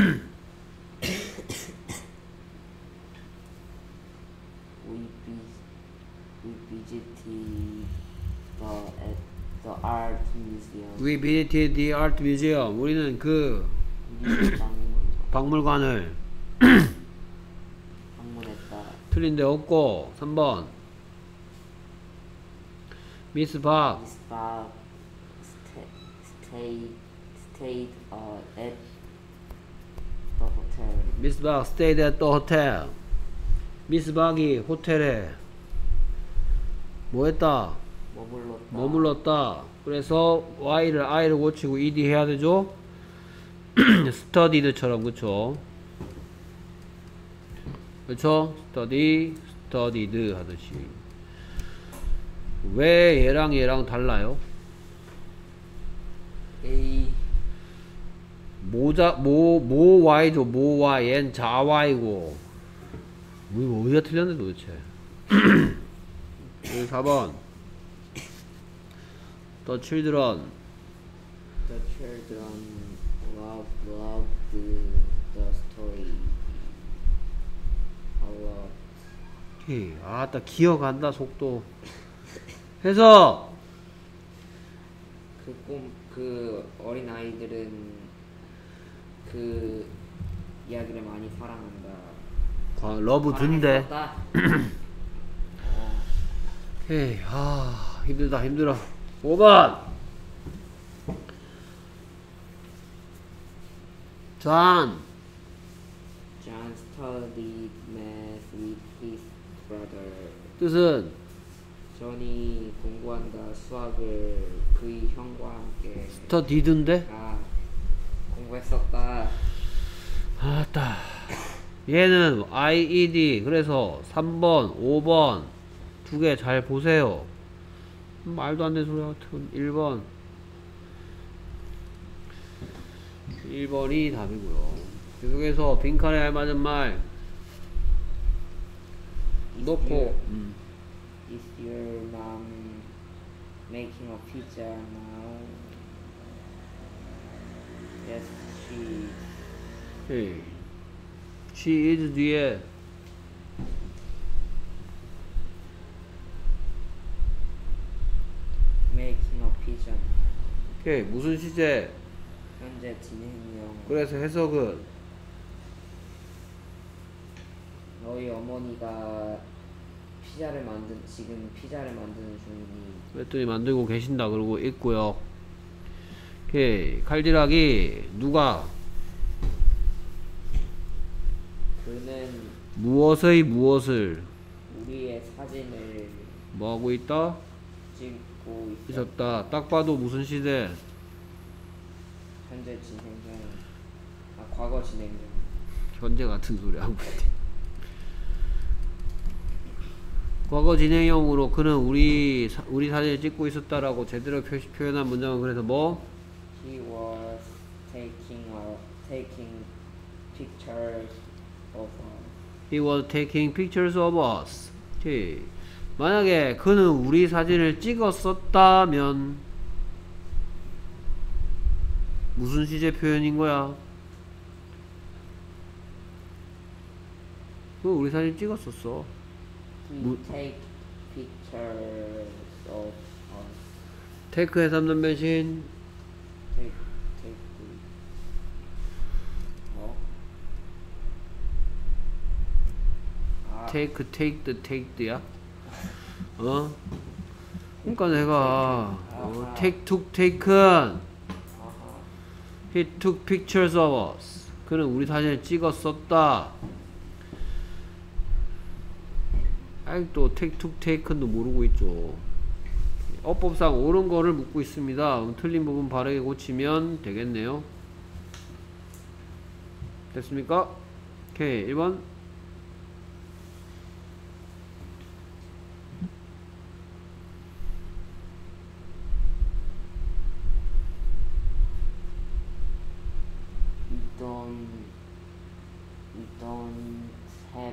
We vis we visited the at the art museum. We visited the art museum. 우리는 그 미술 박물관 박물관을 방문했다. 틀린 데 없고. 삼 번. 미스 박 Miss Park sta stayed stayed uh, at the hotel. 미스 박 stayed at the hotel. 미스 박이 호텔에 뭐 했다? 머물렀다. 머물렀다. 그래서 Y를 I를 고치고 ed 해야 되죠? studied처럼. 그쵸? 그쵸? study, studied 하듯이. 왜 얘랑 얘랑 달라요? A 모자, 모, 모 Y죠. 모 Y. 얜 자 Y고. 뭐, 어디가 틀렸네 도대체. 사 번. The children. the children loved loved the, the story a lot. 오케이. 아따 기어간다 속도. 해서 그 꿈, 그 어린 아이들은 그 이야기를 많이 사랑한다. 과, 러브 든데. 사랑했었다. 어, 헤이, 아 힘들다 힘들어. 오 번. John. John studied math with his brother. 뜻은 존이 공부한다 수학을 그의 형과 함께. 더 디든데. 아, 공부했었다. 아따. 얘는 아이이디. 그래서 삼 번, 오 번 두 개 잘 보세요. 말도 안 되는 소리 같은. 일 번. 일 번이 답이고요. 계속해서 빈칸에 알맞은 말 Is 놓고. your, 음. is your mom making a pizza now? Yes, she. 오케이. She is 뒤에 Making a pizza now. 오케이. 무슨 시제? 현재 진행형. 그래서 해석은 너희 어머니가 피자를 만든 지금 피자를 만드는 중이니. 그랬더니 만들고 계신다. 그러고 있고요. 오케이. 칼질하기 누가 그는 무엇의 무엇을 우리의 사진을 뭐하고 있다? 찍고 있어. 있었다. 딱 봐도 무슨 시대? 현재 진행형. 아, 과거 진행형. 현재 같은 소리 하고 있네. 과거 진행형으로 그는 우리 사, 우리 사진을 찍고 있었다라고 제대로 표시, 표현한 문장은 그래서 뭐? He was taking a, taking pictures of us. He was taking pictures of us. 오케이. 만약에 그는 우리 사진을 찍었었다면 무슨 시제 표현인 거야? 그 우리 사진 찍었었어. He 뭐- take pictures of us. 테이크의 삼 단 변신. Take, take. 어? 아, 테이크, 테이크, 테이크야? 어? 그러니까 내가 어, take, took, taken. 아하. He took pictures of us. 그는 우리 사진을 찍었었다. 아직도 take, took, taken도 모르고 있죠. 어법상 옳은 거를 묻고 있습니다. 그럼 틀린 부분 바르게 고치면 되겠네요. 됐습니까? 오케이. 일 번.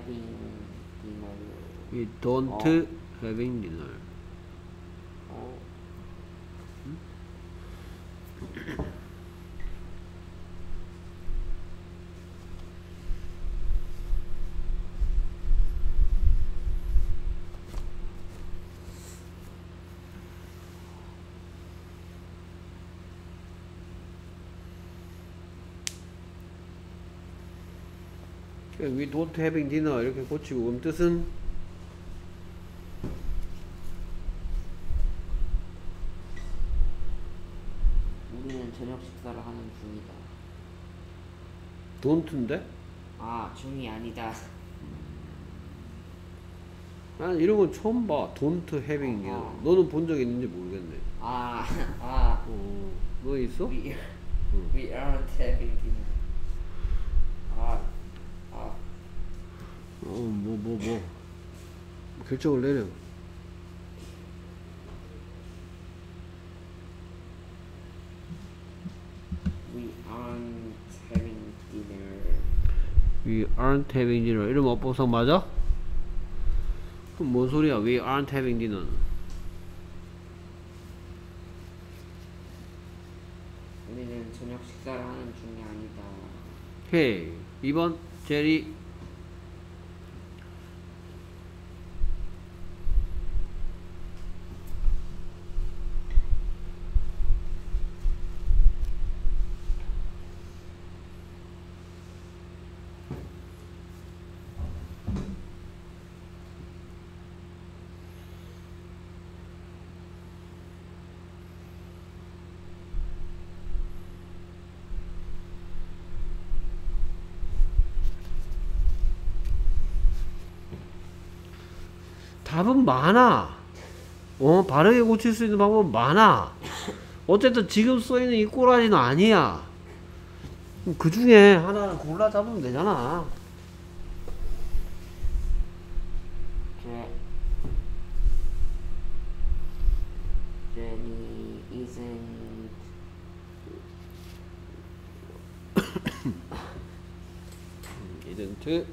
having dinner. We don't 어. having dinner. 어. We don't having dinner 이렇게 고치고 그럼 뜻은 우리는 저녁 식사를 하는 중이다. don't인데? 아, 중이 아니다. 난 이런 건 처음 봐. don't having dinner. 어허. 너는 본 적 있는지 모르겠네. 아, 아. 어, 너 있어? We, 응. we aren't having dinner. 아, 아. 어, 뭐, 뭐, 뭐. 결정을 내려. We aren't having dinner. We aren't having dinner. 이름 어법상 맞아? 그럼 뭔 소리야? We aren't having dinner. 우리는 저녁 식사를 하는 중이 아니다. 오케이. 이 번 제리. 답은 많아. 어, 바르게 고칠 수 있는 방법은 많아. 어쨌든 지금 써있는 이 꼬라지는 아니야. 그 중에 하나를 골라 잡으면 되잖아. Je, Jenny isn't. 이젠트.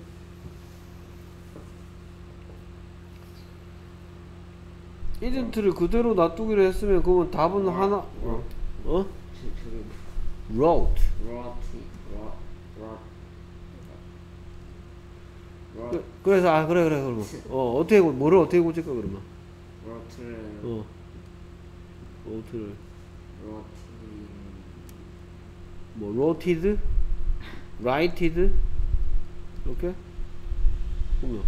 이젠트를 그대로 놔두기로 했으면 그러면 답은 하나. 어? 어? 저, 저기 wrote. roti, rot, rot, rot, 그, 그래서 아 그래 그래 그러면 어 어떻게 고- 뭐를 어떻게 고칠까 그러면 rot를, 어 wrote를 roti, 뭐 wroted, writed 이렇게 보면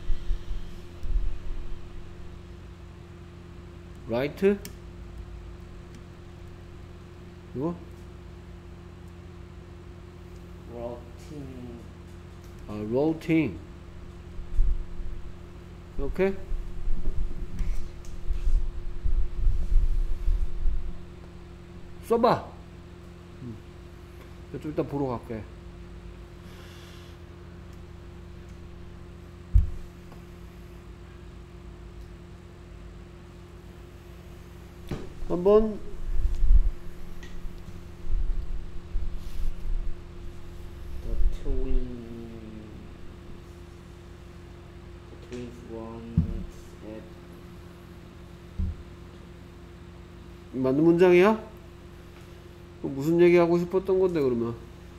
write 이거 rotting, 아 writing 이렇게 써봐. 음. 좀 이따 보러 갈게. 한번 the twin, the twins once had 맞는 문장이야? 그럼 무슨 얘기 하고 싶었던 건데 그러면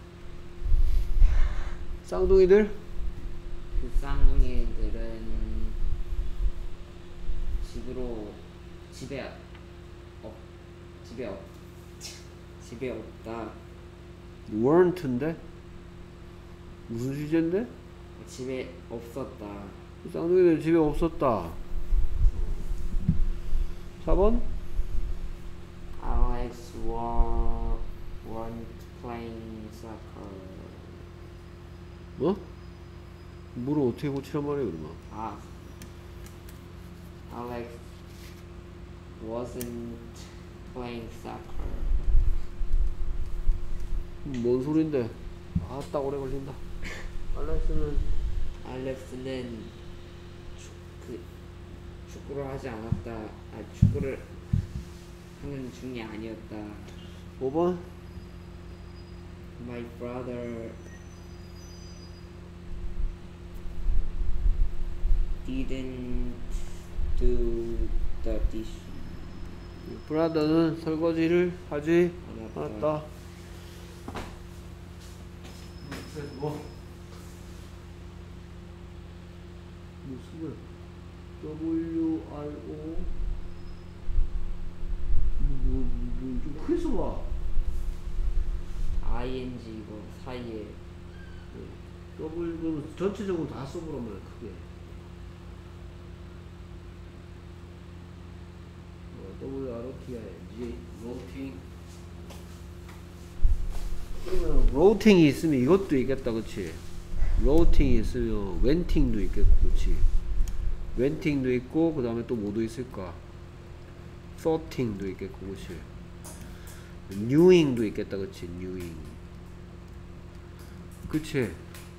쌍둥이들 그 쌍둥이들은 집으로 집에 없 집에 없 집에 없다. weren't인데 무슨 주제인데? 집에 없었다. 쌍둥이들 집에 없었다. 사 번 Alex wa- weren't playing soccer. 뭐? 뭐를 어떻게 고치란 말이야 그러면? 아, Alex wasn't playing soccer. 뭔 소린데? 아따 오래 걸린다. 알렉스는 알렉스는 축, 그, 축구를 하지 않았다. 아, 축구를 하는 중이 아니었다. 오 번 My brother didn't do the dish. 브라더는 설거지를 하지 않았다. 뭐? 무슨 W R O 뭐뭐좀 크게 써봐. ing 이거 사이에 W는 전체적으로 다 써보란 말이야 크게. W R O T I N G 로팅. 그러면 로팅이 있으면 이것도 있겠다, 그치? 로팅이 있으면 웬팅도 있겠고, 그치? 웬팅도 있고 그 다음에 또 뭐도 있을까? 소팅도 있겠고, 그치? 뉴잉도 있겠다, 그치? 뉴잉. 그치?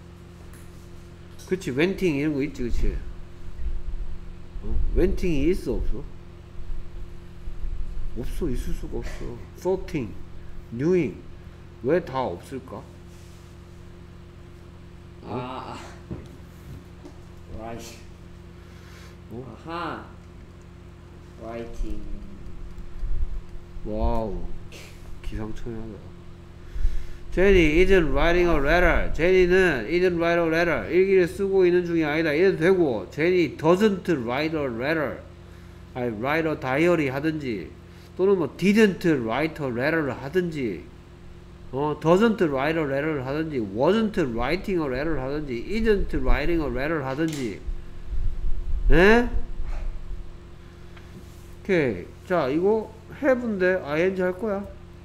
그치? 웬팅 이런 거 있지, 그치? 어? 웬팅이 있어, 없어? 없어. 있을 수가 없어. 소팅, 뉴잉 왜 다 없을까? 아, 아. right. 어? 아하. writing. 와우, 기상천외하다. 제니 isn't writing a letter. 제니는 isn't write a letter. 일기를 쓰고 있는 중이 아니다. 이래도 되고, 제니 doesn't write a letter. 아니 write a diary 하든지, 또는 뭐 didn't write a letter를 하든지, 어 doesn't write a letter를 하든지, wasn't writing a letter를 하든지, isn't writing a letter를 하든지. 에? 오케이. 자, 이거 have인데 ing 할 거야.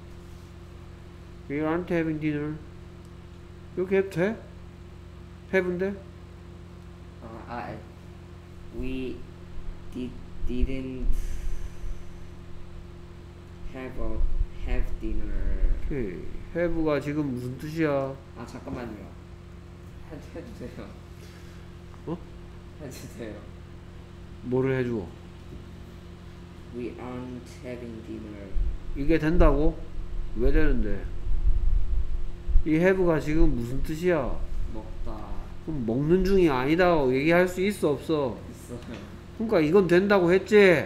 We aren't having dinner. 이렇게 해도 돼? have인데? 아, 아, we did, didn't have a have dinner. 오케이. have가 지금 무슨 뜻이야? 아, 잠깐만요. 해도, 해도 돼요. 어? 해도 돼요. 뭐를 해줘? We aren't having dinner. 이게 된다고? 왜 되는데? 이 have가 지금 무슨 뜻이야? 먹다. 그럼 먹는 중이 아니다 얘기할 수 있어, 없어? 있어요. 그러니까 이건 된다고 했지?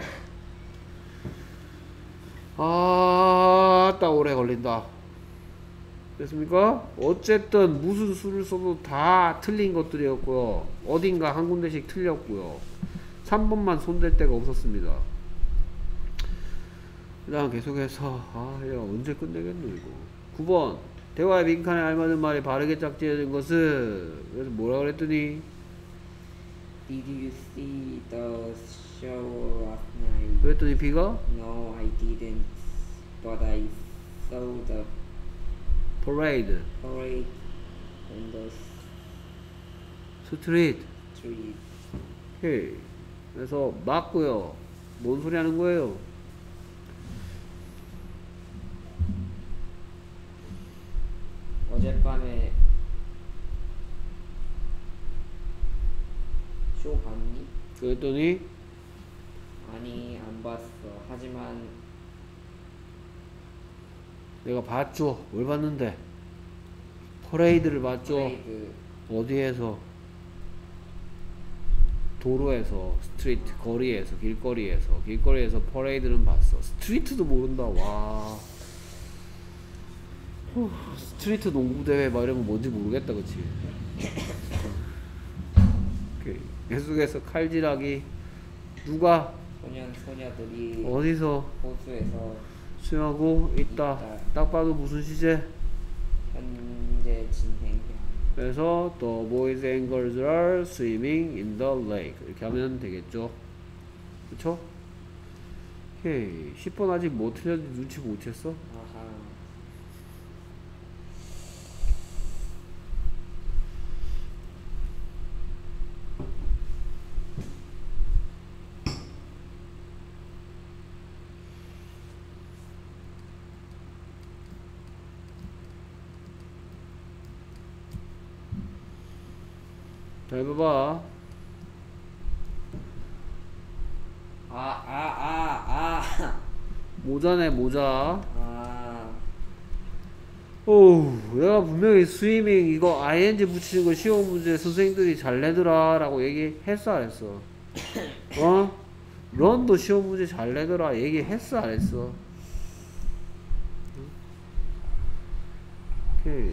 아, 딱 오래 걸린다. 됐습니까? 어쨌든 무슨 수를 써도 다 틀린 것들이었고요. 어딘가 한 군데씩 틀렸고요. 삼 번만 손댈 데가 없었습니다. 그 다음 계속해서 아, 야, 언제 끝내겠노 이거. 구 번 대화의 빈칸에 알맞은 말이 바르게 짝지어진 것은, 그래서 뭐라 그랬더니, Did you see the show last night? 그랬더니 B가 No, I didn't. But I saw the parade parade on the street. street. 오케이. 그래서 맞고요. 뭔 소리 하는 거예요? 어젯밤에 쇼 봤니? 그랬더니 아니, 안 봤어. 하지만 내가 봤죠. 뭘 봤는데? 퍼레이드를 봤죠. 퍼레이드 어디에서? 도로에서, 스트리트, 거리에서, 길거리에서. 길거리에서 퍼레이드는 봤어. 스트리트도 모른다. 와. 후, 스트리트 농구대회 막 이러면 뭔지 모르겠다, 그치? 오케이. 계속해서 칼질하기. 누가 소년 소녀들이 어디서 호수에서 수영하고 있다. 있다. 딱 봐도 무슨 시제? 현재 진행. 그래서 the boys and girls are swimming in the lake. 이렇게 하면 되겠죠. 그쵸? 오케이. 십 번 아직 뭐 틀렸는지 눈치 못 챘어? 아하. 잘 봐봐. 아, 아, 아, 아. 모자네, 모자. 아. 오우, 내가 분명히 스위밍 이거 아이엔지 붙이는 거 시험 문제 선생님들이 잘 내더라 라고 얘기했어 안 했어? 어? 런도 시험 문제 잘 내더라 얘기했어 안 했어? 오케이.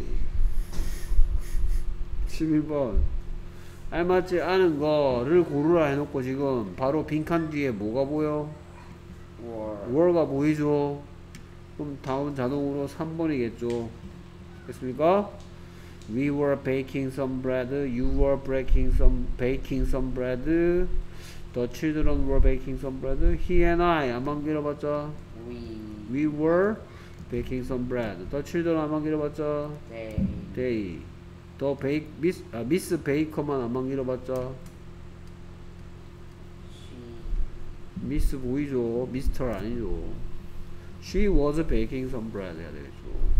십일 번 알맞지 않은 거를 고르라 해놓고 지금 바로 빈칸 뒤에 뭐가 보여? Were. were가 보이죠? 그럼 다음 자동으로 삼 번이겠죠? 됐습니까? We were baking some bread. You were breaking some, baking some bread. The children were baking some bread. He and I. 안만 길어봤자. We. We were baking some bread. The children 안만 길어봤자. They. They. The bake, Miss, 아, Miss Baker만 안만 길어봤자. She. Miss 보이죠? 미스터 아니죠? She was baking some bread 해야 되겠죠.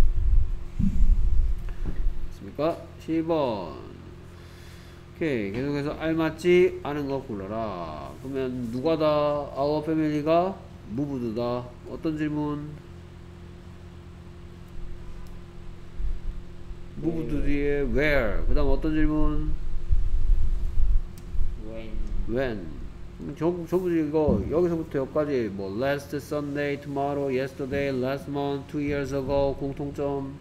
됐습니까? 십 번. 오케이. 계속해서 알맞지 않은 거 골라라. 그러면 누가 다 our family가 moved다. 어떤 질문? moved 뒤에 where. 그 다음 어떤 질문? When. when. 전부, 전부 이거 여기서부터 여기까지 뭐 last Sunday, tomorrow, yesterday, last month, two years ago 공통점.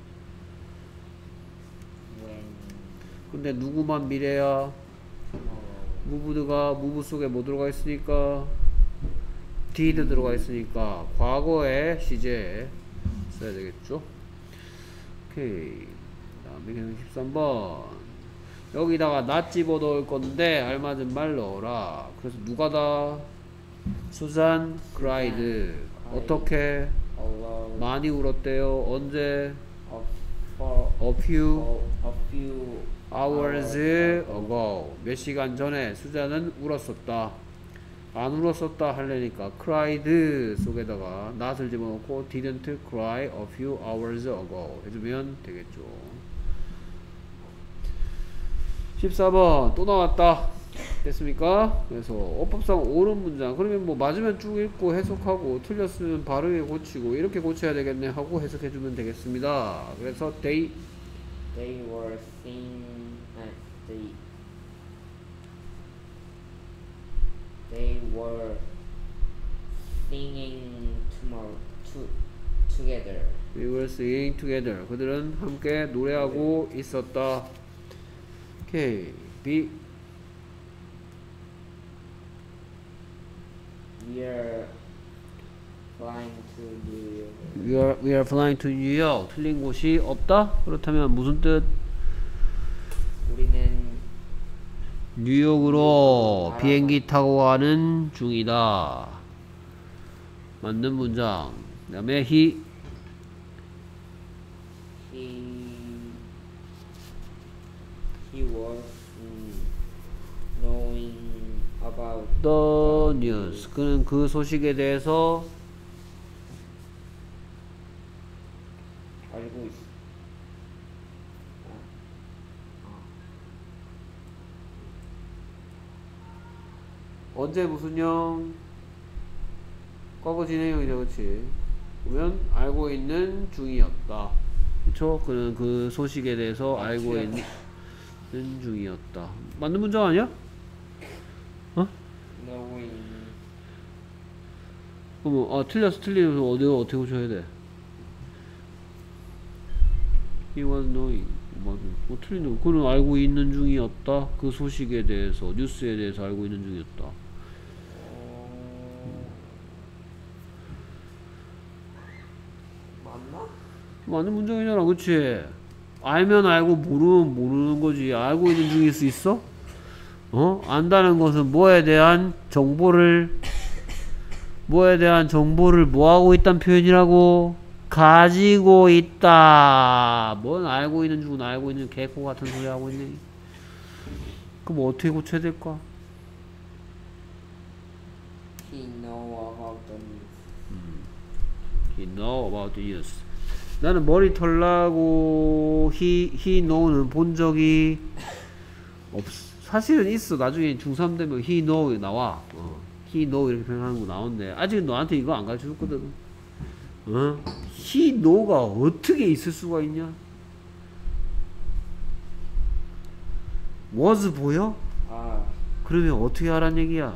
When. 근데 누구만 미래야? Tomorrow. 무브드가 무브 속에 뭐 들어가 있으니까 did 들어가 있으니까 과거의 시제 써야 되겠죠? 오케이. 다음에 계속 십삼 번. 여기다가 not 집어넣을 건데 알맞은 말 넣어라. 그래서 누가 다? 수잔 cried. 어떻게? Alone. 많이 울었대요. 언제? Of, for, A few for a few hours hours ago. 몇 시간 전에 수잔은 울었었다. 안 울었었다 하려니까 cried 속에다가 not을 집어넣고 didn't cry a few hours ago 해주면 되겠죠. 십사 번 또 나왔다. 됐습니까? 그래서 어법상 옳은 문장. 그러면 뭐 맞으면 쭉 읽고 해석하고 틀렸으면 발음에 고치고 이렇게 고쳐야 되겠네 하고 해석해주면 되겠습니다. 그래서 they they were seen at the they were singing tomorrow to, together. we were singing together. 그들은 함께 노래하고 있었다. 오케이. B We are flying to New York. we are, we are flying to New York. 틀린 곳이 없다? 그렇다면 무슨 뜻? 우리는 뉴욕으로 비행기 타고 가는 중이다. 맞는 문장. 그 다음에 he he he was mm, knowing about the news. 그는 그 소식에 대해서 알고 있. 언제 무슨 형? 과거 진행형이죠, 그렇지? 그러면 알고 있는 중이었다. 그쵸? 그는 그 소식에 대해서 알고 있는 중이었다. 맞는 문장 아니야? 어? knowing 그럼 아 틀렸어 틀리면 어디 어떻게 고쳐야 돼? He was knowing. 맞아. 뭐 틀린 거. 그는 알고 있는 중이었다. 그 소식에 대해서 뉴스에 대해서 알고 있는 중이었다. 어... 맞나? 맞는 문장이잖아, 그치? 알면 알고 모르면 모르는 거지. 알고 있는 중일 수 있어? 어? 안다는 것은 뭐에 대한 정보를 뭐에 대한 정보를 뭐하고 있다는 표현이라고? 가지고 있다. 뭔 알고 있는 중 알고 있는 개코 같은 소리 하고 있네. 그럼 어떻게 고쳐야 될까? He know about the news. He know about the news. 나는 머리 털라고 he, he know는 본 적이 없 사실은 있어. 나중에 중삼 되면 he know 나와. 어. he know 이렇게 표현하는 거 나오는데 아직은 너한테 이거 안 가르쳐 줬거든. 어? he know가 어떻게 있을 수가 있냐? was 보여? 아, 그러면 어떻게 하란 얘기야?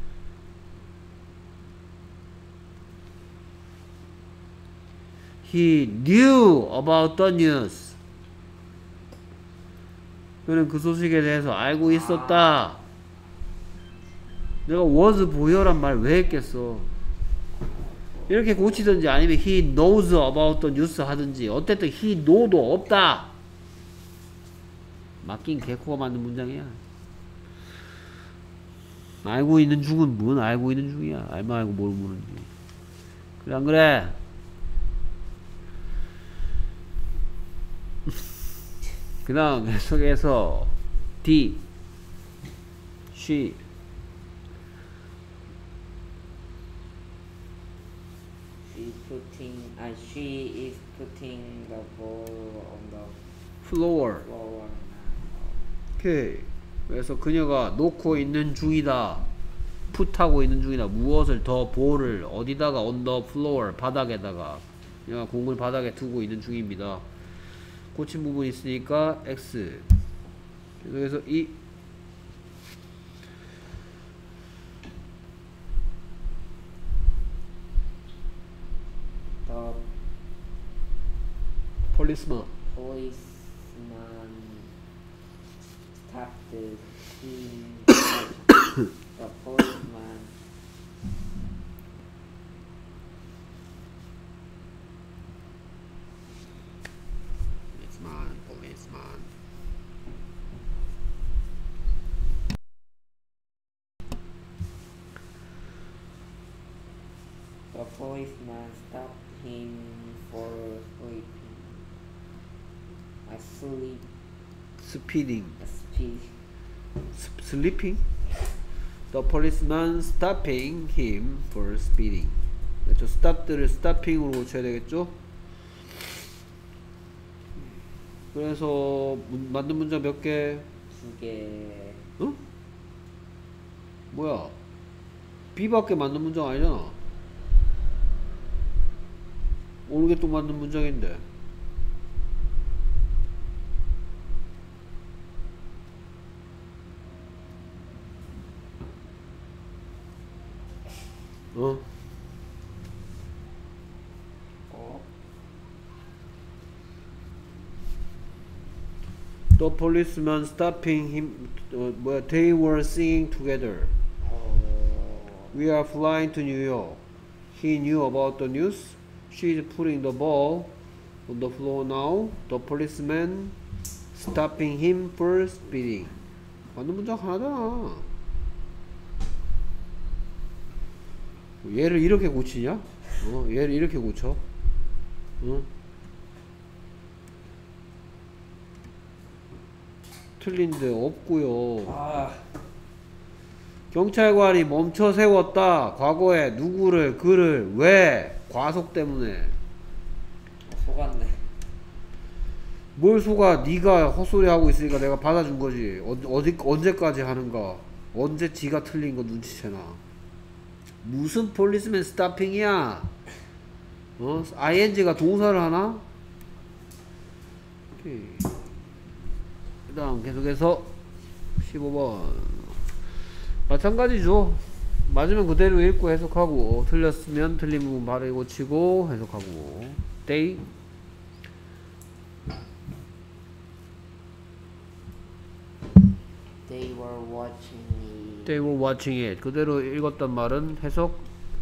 He knew about the news. 그는 그 소식에 대해서 알고 있었다. 내가 was 보여란 말 왜 했겠어? 이렇게 고치든지 아니면 he knows about the news 하든지 어쨌든 he know도 없다. 맡긴 개코가 만든 문장이야. 알고 있는 중은 뭔 알고 있는 중이야. 알면 알고 뭘 모르는지. 그래 안 그래? 그 다음 계속해서 D she she putting, ah, she is putting the ball on the floor. floor now. 오케이. 그래서 그녀가 놓고 있는 중이다. 풋하고 있는 중이다. 무엇을 더 볼을 어디다가 on the floor 바닥에다가 그녀가 공을 바닥에 두고 있는 중입니다. 고친 부분이 있으니까 X. 그래서 이 The policeman policeman stopped him. The policeman policeman policeman The policeman stopped him for sleeping. Asleep. speeding Speed. S- sleeping. The policeman stopping him for speeding. 그렇죠. stop들을 stopping으로 고쳐야 되겠죠. 그래서 문, 만든 문장 몇 개? 두 개. 응? 뭐야? B밖에 만든 문장 아니잖아. 어느 게 또 만든 문장인데? 어? 어? The policeman stopping him. 어, 뭐야? They were singing together. 어. We are flying to New York. He knew about the news. She is putting the ball on the floor now. The policeman stopping him for speeding. 맞는 문장 하나잖아. 얘를 이렇게 고치냐? 어, 얘를 이렇게 고쳐? 어? 틀린 데 없고요. 아. 경찰관이 멈춰 세웠다. 과거에 누구를, 그를, 왜? 과속 때문에. 속았네. 뭘 속아? 네가 헛소리 하고 있으니까 내가 받아준 거지. 어, 어디 언제까지 하는가? 언제 지가 틀린 거 눈치채나? 무슨 폴리스맨 스타핑이야? 어? 아이엔지가 동사를 하나? 오케이. 그 다음 계속해서 십오 번 마찬가지죠. 맞으면 그대로 읽고 해석하고 틀렸으면 틀린 부분 바로 고치고 해석하고. They They were watching me. They were watching it. 그대로 읽었단 말은 해석.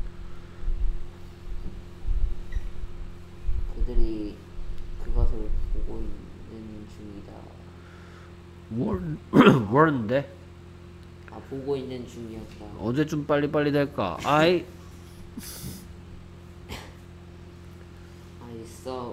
그들이 그것을 보고 있는 중이다. were, weren데 아, 보고 있는 중이었다. 언제쯤 빨리빨리 될까? I I saw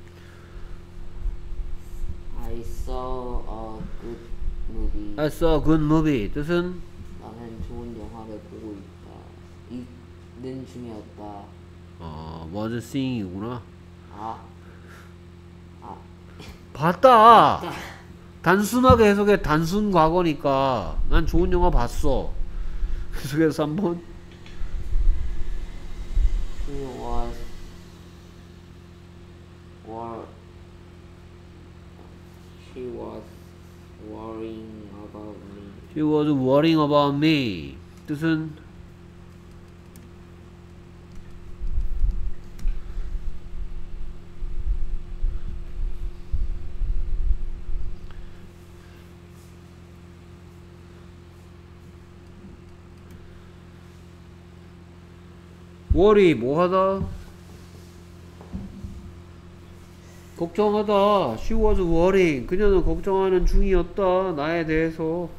I saw a good movie. I saw a good movie. 뜻은 나는 좋은 영화를 보고 있다. 있는 중이었다. 어, was seeing이구나. 아, 아, 봤다. 단순하게 해석해. 단순 과거니까 난 좋은 영화 봤어. 계속해서 삼 번. she was or she was worrying about me. She was worrying about me. 뜻은 worry 뭐하다? 걱정하다. She was worrying. 그녀는 걱정하는 중이었다. 나에 대해서.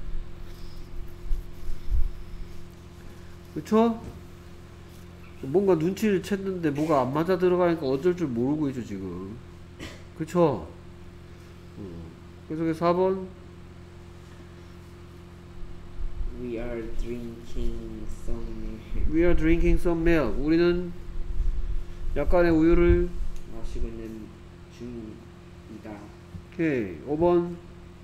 그쵸? 뭔가 눈치를 챘는데 뭐가 안 맞아 들어가니까 어쩔 줄 모르고 있죠 지금. 그쵸? 그래서 사 번 We are drinking some milk. We are drinking some milk. 우리는 약간의 우유를 마시고 있는 중이다. 오케이. 오 번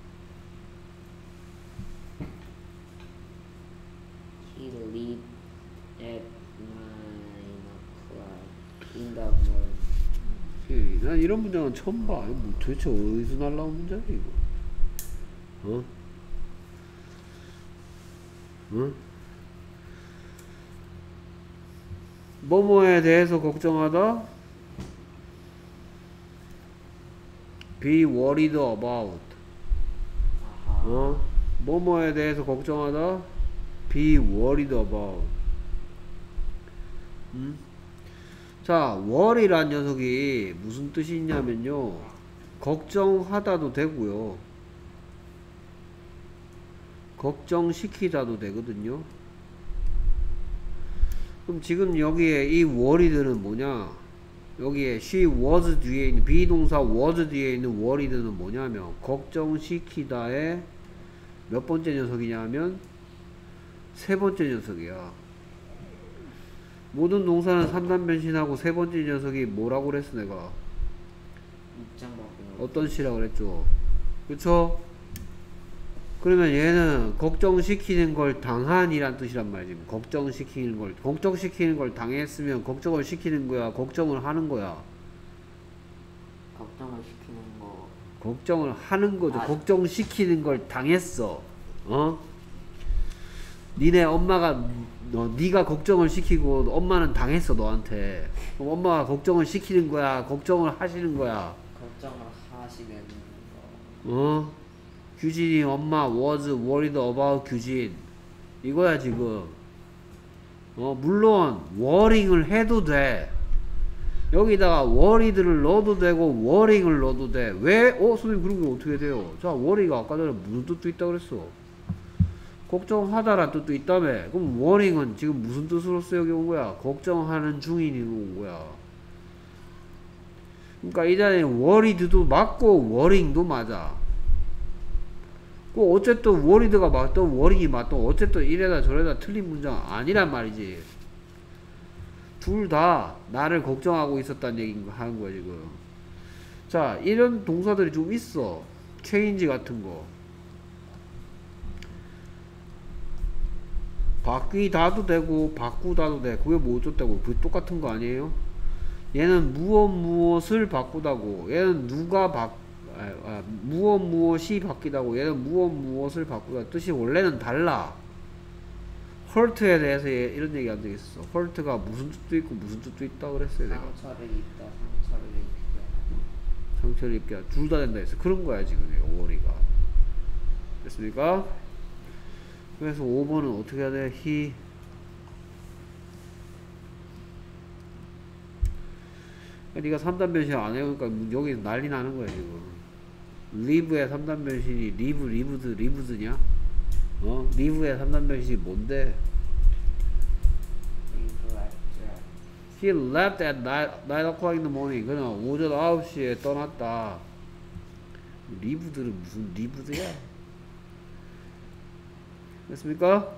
He leave at nine o'clock in the morning. 오케이. 난 이런 문장은 처음 봐. 이거 뭐 도대체 어디서 날라온 문장이야 이거? 어? 응? 뭐뭐에 대해서 걱정하다. Be worried about. 아하. 어? 뭐뭐에 대해서 걱정하다. Be worried about. 음? 자, worry란 녀석이 무슨 뜻이 있냐면요. 걱정하다도 되고요. 걱정시키다도 되거든요. 그럼 지금 여기에 이 worried는 뭐냐? 여기에 she was 뒤에 있는 비동사 was 뒤에 있는 worried는 뭐냐면 걱정시키다의 몇 번째 녀석이냐면 세 번째 녀석이야. 모든 동사는 삼 단 변신하고 세 번째 녀석이 뭐라고 그랬어 내가? 입장 바꾸는. 어떤 시라고 그랬죠? 그쵸? 그러면 얘는 걱정시키는 걸 당한이란 뜻이란 말이지. 걱정시키는 걸 걱정시키는 걸 당했으면 걱정을 시키는 거야, 걱정을 하는 거야. 걱정을 시키는 거. 걱정을 하는 거죠. 아. 걱정시키는 걸 당했어. 어? 니네 엄마가 너 네가 걱정을 시키고 엄마는 당했어 너한테. 그럼 엄마가 걱정을 시키는 거야, 걱정을 하시는 거야. 걱정을 하시는 거. 어? 규진이 엄마 was worried about 규진 이거야 지금. 어 물론 worrying을 해도 돼. 여기다가 worried를 넣어도 되고 worrying을 넣어도 돼. 왜? 어 선생님 그런 게 어떻게 돼요? 자 worry가 아까 전에 무슨 뜻도 있다 그랬어? 걱정하다란 뜻도 있다며. 그럼 worrying은 지금 무슨 뜻으로서 여기 온 거야? 걱정하는 중인이 온 거야. 그러니까 이 자리에 worried도 맞고 worrying도 맞아. 그 어쨌든 worried가 맞든 worrying이 맞든 어쨌든 이래다 저래다 틀린 문장 아니란 말이지. 둘 다 나를 걱정하고 있었다는 얘기 하는 거야 지금. 자 이런 동사들이 좀 있어. change 같은 거 바뀌다도 되고 바꾸다도 돼. 그게 뭐 어쩌다고? 그게 똑같은 거 아니에요? 얘는 무엇 무엇을 바꾸다고, 얘는 누가 바 아, 아, 무엇 무엇이 바뀌다고, 얘는 무엇 무엇을 바꾸다. 뜻이 원래는 달라. hurt에 대해서 얘, 이런 얘기 한 적 있어. hurt가 무슨 뜻도 있고 무슨 뜻도 있다 그랬어요 내가. 상처를 입다, 상처를 입다. 상처를 입게 둘 다 된다 했어. 그런 거야 지금 worry가. 됐습니까? 그래서 오 번은 어떻게 해야 돼? he 네가 삼 단 변신 안 해오니까 여기 난리 나는 거야 지금. live의 삼 단 변신이 live, lived, lived냐? 어? live의 삼 단 변신이 뭔데? He left at nine o'clock in the morning. 그냥 오전 아홉 시에 떠났다. lived는 무슨 lived야? 됐습니까?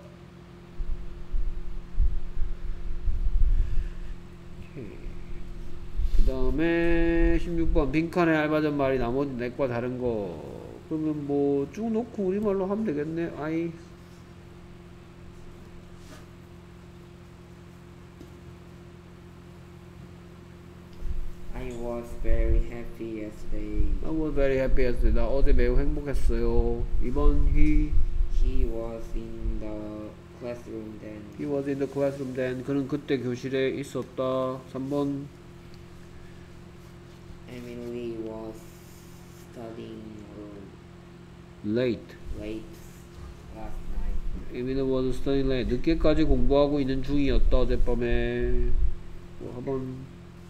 그 다음에 십육 번 빈칸에 알맞은 말이 나머지 넷과 다른 거. 그러면 뭐 쭉 놓고 우리말로 하면 되겠네. I I was very happy yesterday. I was very happy yesterday. 나 어제 매우 행복했어요. 이번 he He was in the classroom then. he was in the classroom then. 그는 그때 교실에 있었다. 삼 번 Emily was studying late. late last night. Emily was studying late. 늦게까지 공부하고 있는 중이었다. 어젯밤에. 뭐 한번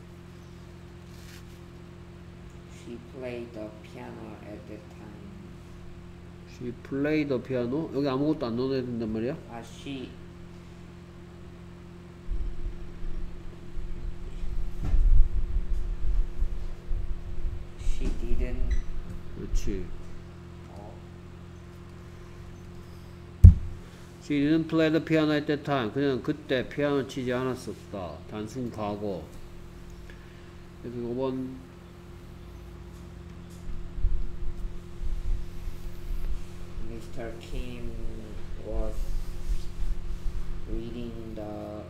She played the piano at that time. She played the piano. 여기 아무것도 안 넣어야 된단 말이야. Ah, she she didn't. 그렇지. Oh, She didn't play the piano at that time. 그냥 그때 피아노 치지 않았었다. 단순 과거. 그래서 이번 Mister Kim was reading the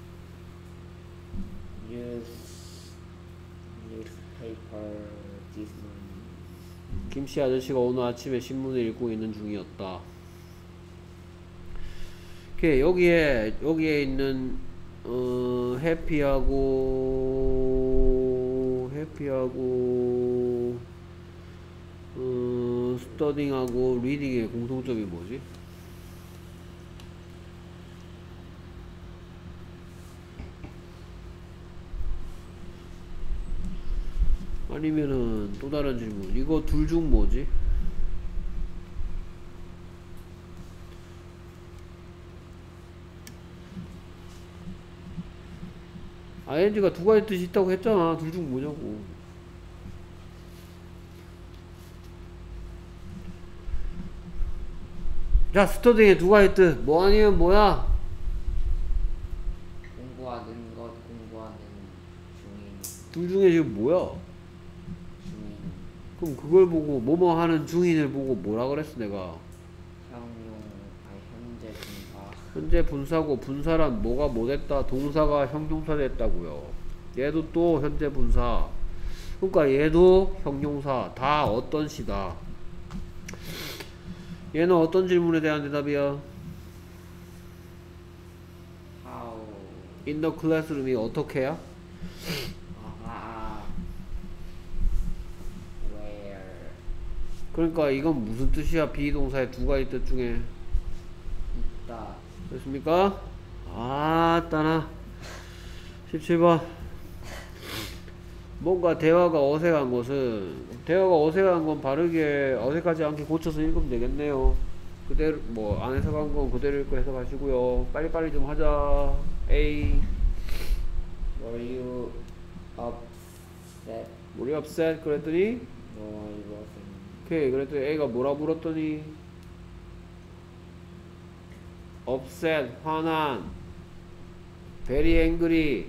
news newspaper this morning. 김씨 아저씨가 오늘 아침에 신문을 읽고 있는 중이었다. 오케이, 여기에 여기에 있는 어, 해피하고 해피하고 어, 스터딩하고 리딩의 공통점이 뭐지? 아니면은 또 다른 질문. 이거 둘 중 뭐지? 아이엔지가 두 가지 뜻이 있다고 했잖아. 둘 중 뭐냐고. 자, 스터딩의 두 가지 뜻. 뭐 아니면 뭐야? 공부하는 것, 공부하는 중인, 둘 중에 지금 뭐야? 중인, 그럼 그걸 보고 뭐뭐 하는 중인을 보고 뭐라 그랬어 내가? 형용, 아니 현재 분사. 현재 분사고, 분사란 뭐가 뭐 됐다? 동사가 형용사 됐다고요. 얘도 또 현재 분사. 그러니까 얘도 형용사. 다 어떤 시다. 얘는 어떤 질문에 대한 대답이야? How? In the classroom이 어떻게야? 아하. Where? 그러니까 이건 무슨 뜻이야? 비동사의 두 가지 뜻 중에. 있다. 됐습니까? 아, 따나. 십칠 번. 뭔가 대화가 어색한 것은, 대화가 어색한 건 바르게 어색하지 않게 고쳐서 읽으면 되겠네요. 그대로 뭐 안 해석한 건 그대로 읽고 해석하시고요. 빨리빨리 좀 하자. A. Were you upset? 우리 upset 그랬더니 No, I wasn't. 오케이 그랬더니 A가 뭐라 물었더니 upset 화난 very angry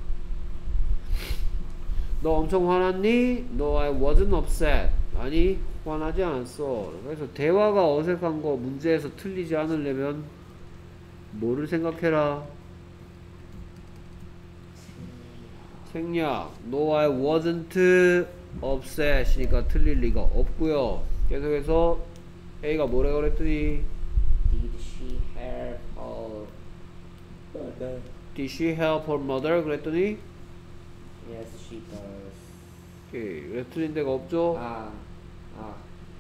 너 엄청 화났니? No, I wasn't upset. 아니, 화나지 않았어. 그래서 대화가 어색한 거 문제에서 틀리지 않으려면 뭐를 생각해라? 생략. No, I wasn't upset. 이니까 틀릴 리가 없고요. 계속해서 A가 뭐라 그랬더니 Did she help her mother? Did she help her mother? 그랬더니 Yes, she does. 오케이. 왜 틀린 데가 없죠? 아, 아.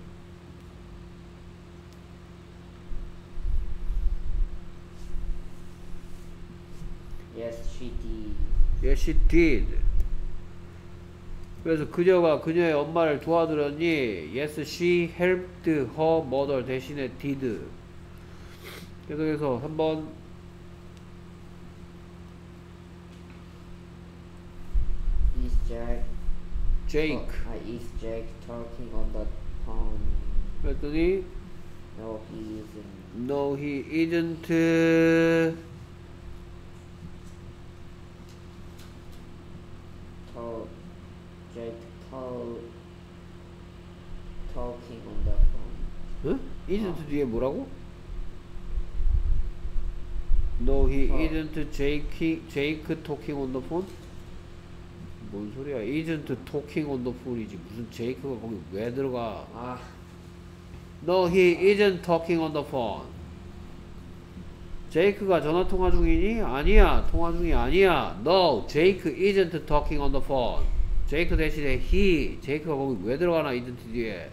Yes, she did. Yes, she did. 그래서 그녀가 그녀의 엄마를 도와드렸니? Yes, she helped her mother 대신에 did. 계속해서 한번 Is Jack? Jake. Oh, uh, is Jack talking on the phone? 그랬더니 No, he isn't. No, he isn't. Told Jack told talking on the phone. 응? isn't 뒤에 뭐라고? No, he 어. isn't Jake, Jake talking on the phone? 뭔 소리야? isn't talking on the phone이지. 무슨 제이크가 거기 왜 들어가? 아, No, he isn't talking on the phone. 제이크가 전화 통화 중이니? 아니야. 통화 중이 아니야. No, Jake isn't talking on the phone. 제이크 대신에 he. 제이크가 거기 왜 들어가나? isn't 뒤에.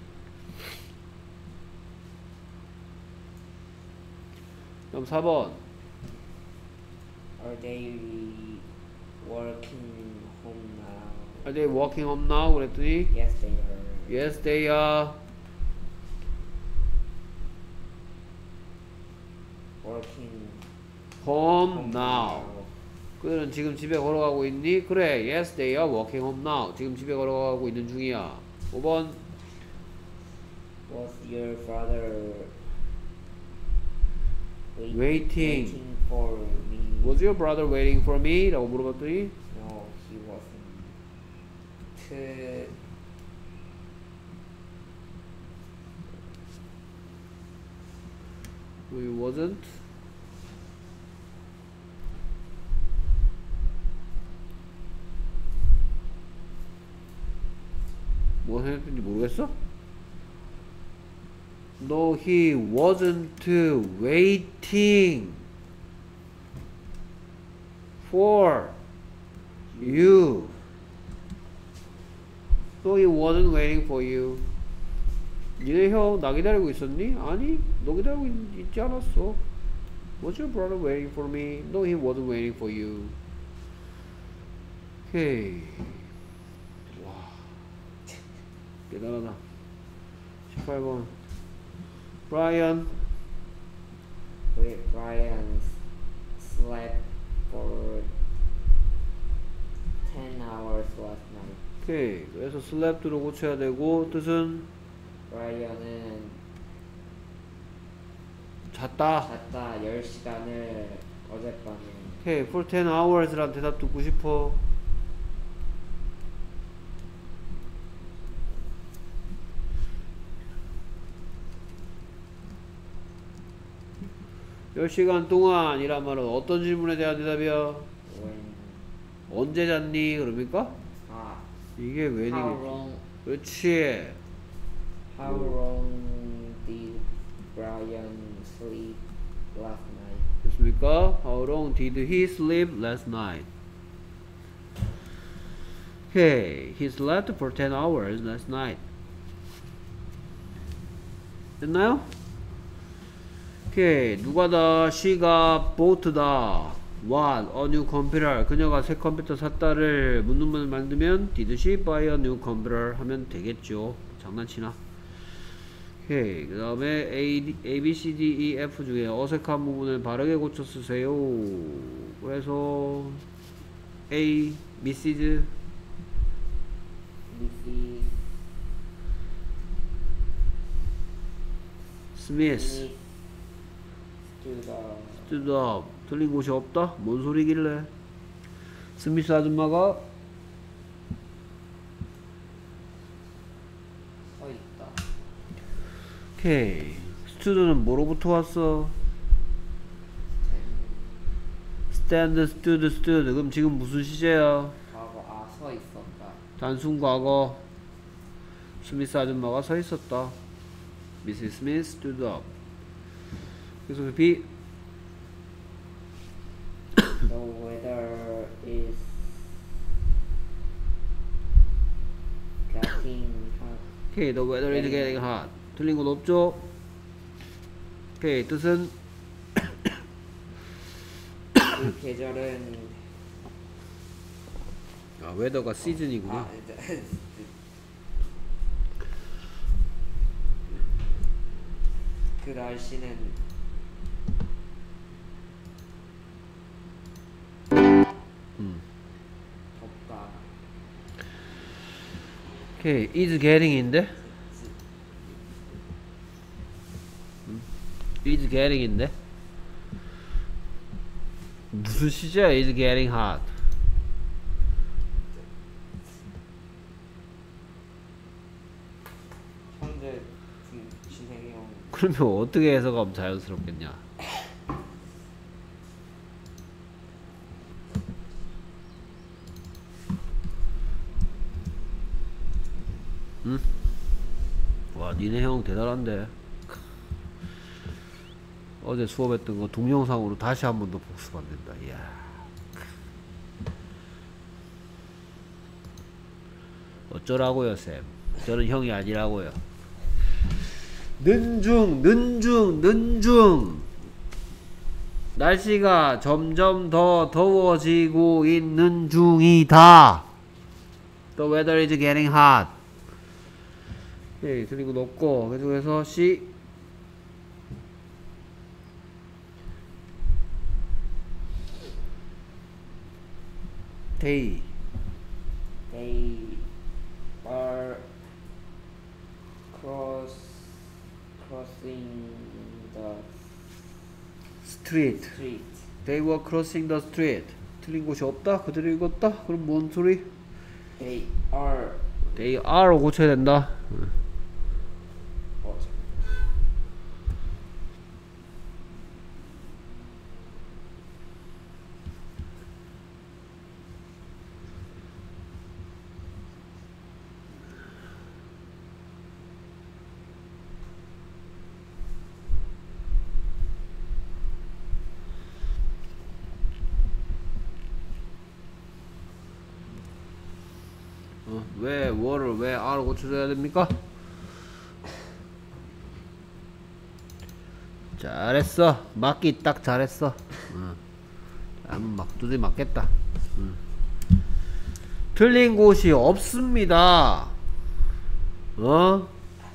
그럼 사 번. are they working home now? Are they walking home now? 그랬더니 Yes, they are. Yes, they are. Working Home home now. 그들은 지금 집에 걸어가고 있니? 그래. Yes, they are walking home now. 지금 집에 걸어가고 있는 중이야. 오 번. Was your father wait, Waiting. waiting for me? Was your brother waiting for me? 라고 물어봤더니 No, he wasn't. 그 He wasn't. 뭐 했는지 모르겠어? No, he wasn't waiting for you. No, he wasn't waiting for you. 니네 형 나 기다리고 있었니? 아니, 너 기다리고 있, 있지 않았어. Was your brother waiting for me? No, he wasn't waiting for you. 오케이. 와, 대단하다. 십팔 번. Brian. Brian slept for ten hours last night. 오케이. 그래서 slept로 고쳐야 되고 뜻은 브라이언은 잤다. 잤다 열 시간을 어젯밤에. 오케이. For ten hours란 대답 듣고 싶어. 열 시간 동안이란 말은 어떤 질문에 대한 대답이야? When 언제 잤니? 그럽니까? 아 이게 왜 How 이게 long 그렇지. How long did Brian sleep last night? 됐습니까? How long did he sleep last night? Okay, he slept for ten hours last night. 됐나요? 오케이, 누가 다? she가 bought다. what? a new computer. 그녀가 새 컴퓨터 샀다를 묻는문을 만들면 did she buy a new computer 하면 되겠죠. 장난치나? 오케이, 그 다음에 A, A, B, C, D, E, F 중에 어색한 부분을 바르게 고쳐 쓰세요. 그래서 A, 미시즈 Missus 스미스 stood up. stood up. 틀린 곳이 없다? 뭔 소리길래? 스미스 아줌마가 서 있다. 오케이, stood는 뭐로부터 왔어? stand, stood, stood. 그럼 지금 무슨 시제야? 과거 아 서 있었다. 단순 과거. 스미스 아줌마가 서 있었다. 미시스 스미스 stood up. 그래서 B. The weather is getting hot. 오케이, the weather is getting hot. 틀린 건 없죠? 오케이, 뜻은 그 계절은 아, weather가 season이구나. 아, 이제 그 날씨는 음. 덥다. 오케이, is getting인데? 음. is getting인데? 무슨 시제야? is getting hot. 현재 진- 진행형 그러면 어떻게 해석하면 자연스럽겠냐? 응? 와, 니네 형 대단한데. 어제 수업했던 거 동영상으로 다시 한 번 더 복습 안 된다. 이야. 어쩌라고요, 쌤? 저는 형이 아니라고요. 는중, 는중, 는중. 날씨가 점점 더 더워지고 있는 중이다. The weather is getting hot. 예, 그리고 높고 계속해서 C. They They are cross crossing the street. street. They were crossing the street. 틀린 곳이 없다? 그대로 읽었다? 그럼 뭔 소리? They are They are로 고쳐야 된다. 어, 어, 왜 월을 왜 R로 고쳐줘야 됩니까? 잘했어. 맞기 딱 잘했어. 어. 한번 막 두드리 맞겠다. 응. 틀린 곳이 없습니다. 어?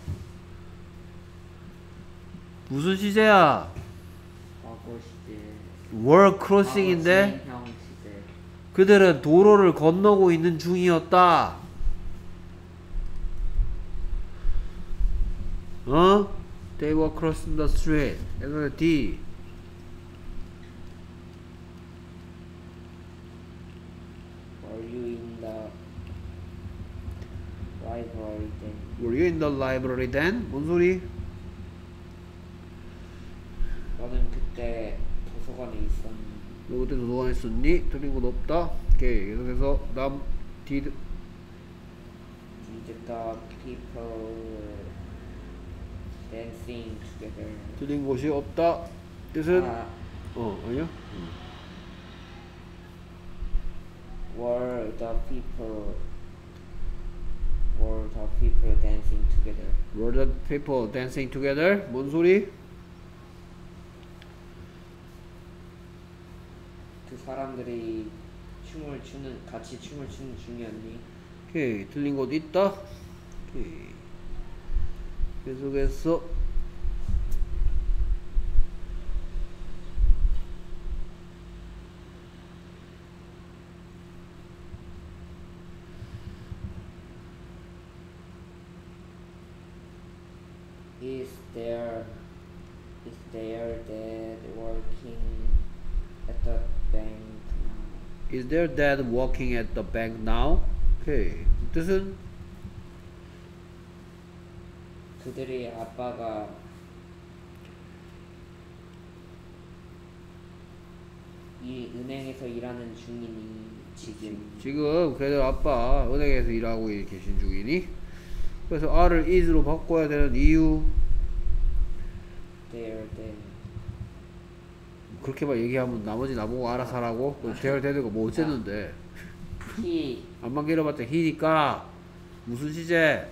무슨 시제야? 과거 시제. 월 크로싱인데 형 시제. 그들은 도로를 건너고 있는 중이었다. 어? They were crossing the street. 그래서 D. Were you in the library then? Were you in the library then? 뭔 소리? 너는 그때 도서관에 있었니? 너 그때 도서관에 있었니? 틀린 건 없다. 오케이. 계속해서 남 did Did the people dancing together? 틀린 곳이 없다. 뜻은 아, 어 아니야? were the people were the people dancing together? Were the people dancing together? 뭔 소리? 그 사람들이 춤을 추는 같이 춤을 추는 중이었니? 오케이. 틀린 곳 있다. 오케이. 계속해서 Is there is there dad working at the bank now? Is their dad working at the bank now? 오케이. 뜻은 그들의 아빠가 이 은행에서 일하는 중이니 지금? 지금 걔들 아빠 은행에서 일하고 계신 중이니? 그래서 R을 is로 바꿔야 되는 이유 There then 그렇게만 얘기하면 나머지 나보고 알아서 하라고? 대열 되는 거 뭐 어쨌는데 he 안만 길어봤자 히니까 무슨 시제?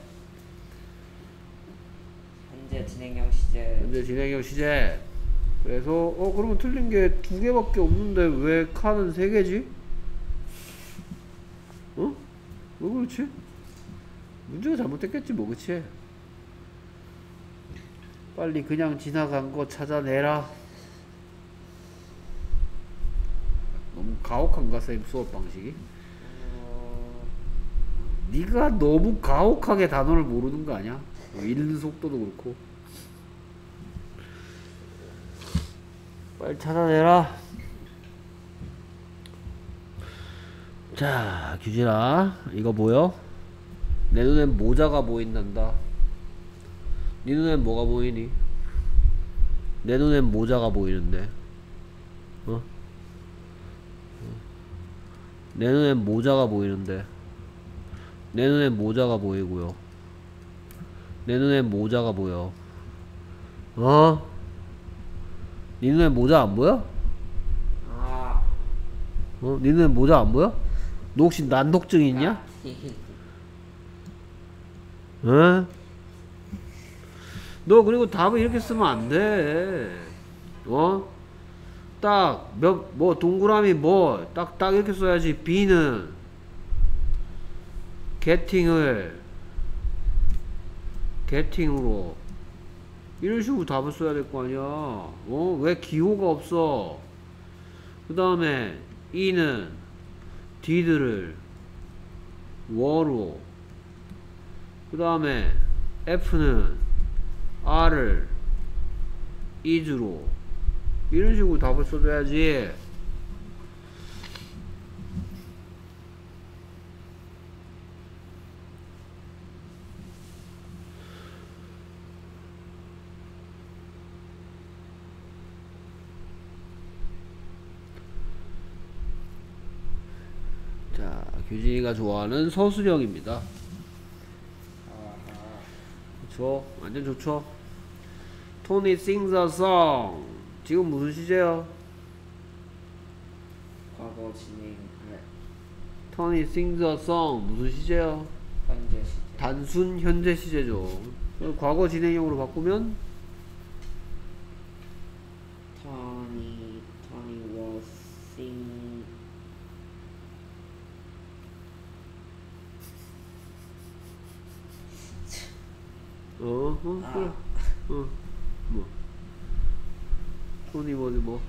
현재 진행형 시제. 현재 진행형 시제. 그래서 어 그러면 틀린 게 두 개밖에 없는데 왜 칸은 세 개지? 어? 왜 그렇지? 문제가 잘못됐겠지 뭐 그치? 빨리 그냥 지나간 거 찾아내라. 너무 가혹한가 쌤 수업 방식이? 어, 네가 너무 가혹하게 단어를 모르는 거 아니야? 뭐 읽는 속도도 그렇고. 빨리 찾아내라. 자, 규진아, 이거 보여? 내 눈엔 모자가 보인단다. 네 눈엔 뭐가 보이니? 내 눈엔 모자가 보이는데. 어? 내 눈엔 모자가 보이는데. 내 눈엔 모자가 보이고요. 내 눈에 모자가 보여. 어? 네 눈에 모자 안 보여? 아, 어? 네 눈에 모자 안 보여? 너 혹시 난독증 있냐? 어? 너 그리고 답을 이렇게 쓰면 안 돼. 어? 딱, 몇, 뭐, 동그라미 뭐, 딱, 딱 이렇게 써야지. B는 getting을 getting으로 이런 식으로 답을 써야 될 거 아니야. 어? 왜 기호가 없어? 그 다음에 E는 did를 were로, 그 다음에 F는 R을 is로, 이런 식으로 답을 써줘야지. 자, 규진이가 좋아하는 서술형입니다. 좋죠? 완전 좋죠? Tony sings a song. 지금 무슨 시제요? 과거 진행. 네. Tony sings a song 무슨 시제요? 현재 시제. 단순 현재 시제죠. 과거 진행형으로 바꾸면 Tony, Tony was sing. 어, 어, 아. 그래. 어, 뭐. 토니 워즈 뭐.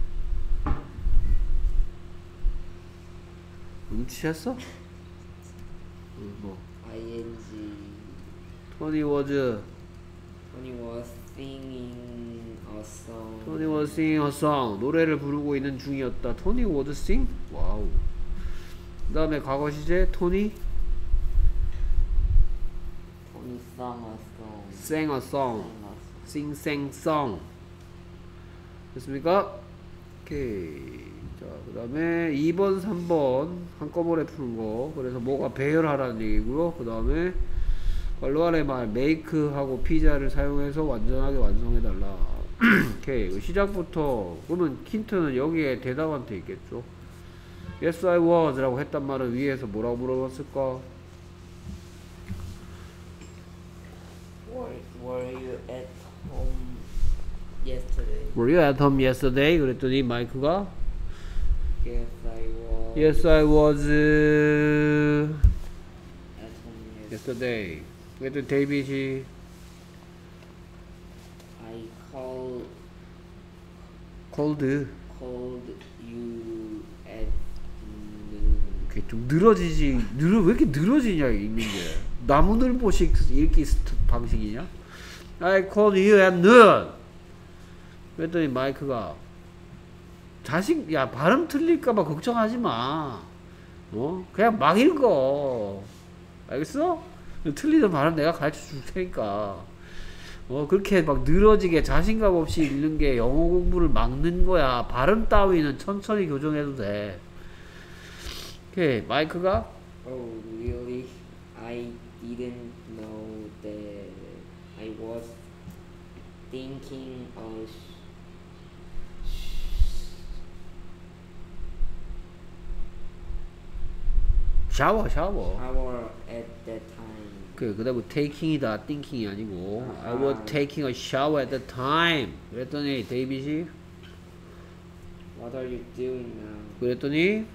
눈치챘어? 어, 뭐. ing. 토니 워즈. Tony was singing a song. 토니 워즈 singing a song. 노래를 부르고 있는 중이었다. 토니 워즈 sing? 와우. 그 다음에 과거 시제 토니 Tony sang a song. sang a song. Sang a song. sing sang song. 됐습니까? 오케이. 자, 그 다음에 이 번, 삼 번 한꺼번에 푸는 거. 그래서 뭐가 배열하라는 얘기고요. 그 다음에 괄호안의 말 make하고 피자를 사용해서 완전하게 완성해달라. 오케이. 시작부터 그러면 힌트는 여기에 대답한테 있겠죠. Yes I was 라고 했단 말은 위에서 뭐라고 물어봤을까? Were, were you at home yesterday? Were you at home yesterday? 그랬더니 마이크가 Yes, I was. Yes I was uh, At home yesterday. yesterday. 그랬더니 데이빗이 I called called. called you at noon. 그게 좀 늘어지지. 늘어 왜 이렇게 늘어지냐 읽는 게. 나무늘보식 읽기 스트- 방식이냐? I called you at noon. 그랬더니 마이크가 자식 야 발음 틀릴까봐 걱정하지 마. 어 그냥 막 읽어. 알겠어? 틀리는 발음 내가 가르쳐 줄 테니까. 어 그렇게 막 늘어지게 자신감 없이 읽는 게 영어 공부를 막는 거야. 발음 따위는 천천히 교정해도 돼. 오케이 마이크가 Oh, really? I didn't know that. I was thinking of 샤워 샤워. shower at that time. 그 그다음에 taking이다 thinking이 아니고 아. I was taking a shower at the time. 그랬더니 데이빗이 What are you doing now? 그랬더니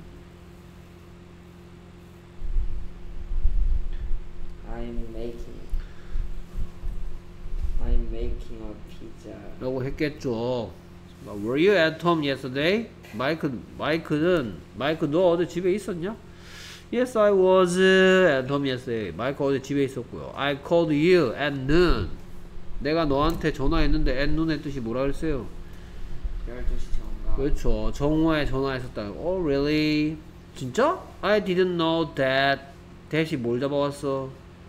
I'm making. I'm making a pizza. 라고 했겠죠. Were you at home yesterday? 마이크 마이크는 마이크 너 어제 집에 있었냐? Yes, I was at home yesterday. 마이크 어제 집에 있었고요. I called you at noon. 내가 너한테 전화했는데 at noon의 뜻이 뭐라 그랬어요? 열두 시 정각. 그렇죠. 정오에 전화했었다. Oh, really? 진짜? I didn't know that. 대시 뭘 잡아왔어?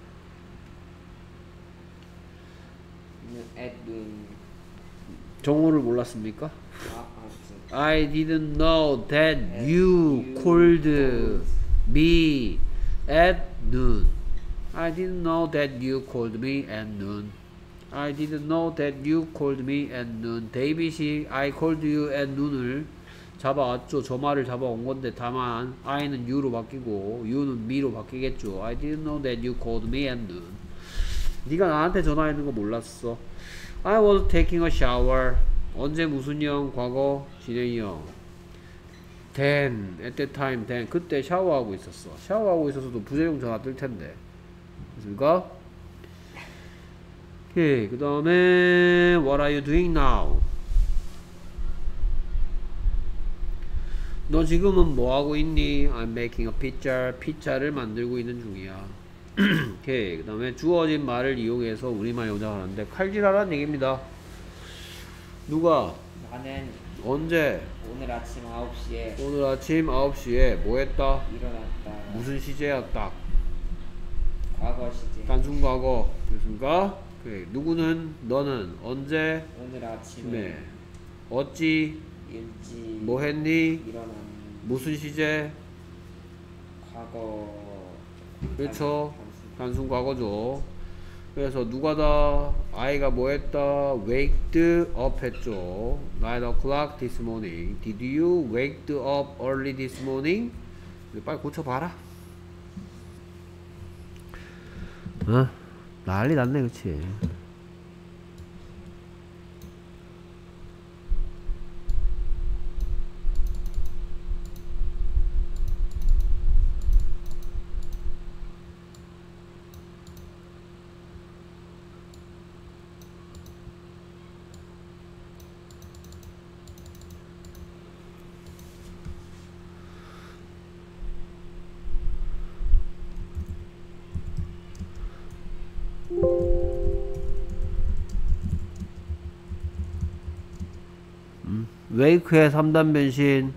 at noon. 정오를 몰랐습니까? 아, 알았어. I didn't know that That you you called called me at noon. I didn't know that you called me at noon. I didn't know that you called me at noon. 데이빗이 I called you at noon을 잡아왔죠. 저 말을 잡아온 건데 다만 I는 you로 바뀌고 you는 me로 바뀌겠죠. I didn't know that you called me at noon. 네가 나한테 전화했는 거 몰랐어. I was taking a shower. 언제 무슨형? 과거 진행형. then at that time then 그때 샤워하고 있었어. 샤워하고 있었어도 부재용 전화 뜰 텐데. 됐습니까? 오케이. 그 다음에 what are you doing now? 너 지금은 뭐 하고 있니? I'm making a pizza. 피자를 만들고 있는 중이야. 오케이. 그 다음에 주어진 말을 이용해서 우리말 연장하는데 칼질하라는 얘기입니다. 누가? 나는 언제? 오늘 아침 아홉 시에 오늘 아침 아홉 시에 뭐 했다? 일어났다. 무슨 시제야? 딱 과거 시제. 단순 과거. 됐습니까? 오케이. 누구는? 너는 언제? 오늘 아침에 네. 어찌? 일찍 뭐 했니? 일어났는 무슨 시제? 과거. 그렇죠. 단순. 단순 과거죠. 그래서 누가 다 I가 뭐 했다? waked up 했죠. nine o'clock this morning. Did you wake up early this morning? 빨리 고쳐봐라. 어? 난리 났네, 그치? 음, 웨이크의 삼 단 변신.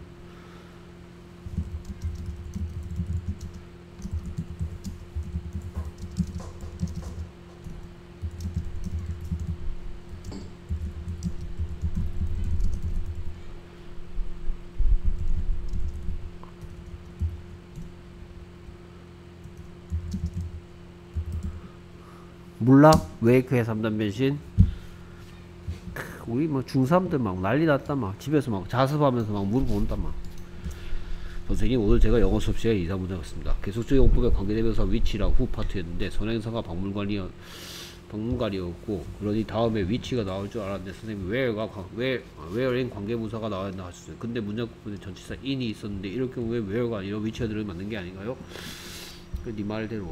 몰라? 웨이크의 삼 단 변신. 우리 뭐 중삼들 막 난리 났다. 막 집에서 막 자습하면서 막 물어본다. 막 선생님 오늘 제가 영어 수업 시간에 이상 문제 같습니다. 계속적인 용법의 관계대명사 위치랑 후 파트였는데 선행사가 박물관이 박물관이었고 그러니 다음에 위치가 나올 줄 알았는데 선생님이 where가 where where인 관계부사가 나와야 된다 하셨어요. 근데 문장 부분에 전치사 in이 있었는데 이럴 경우에 where가 아니라 위치가 들으면 맞는 게 아닌가요? 그 네 말대로.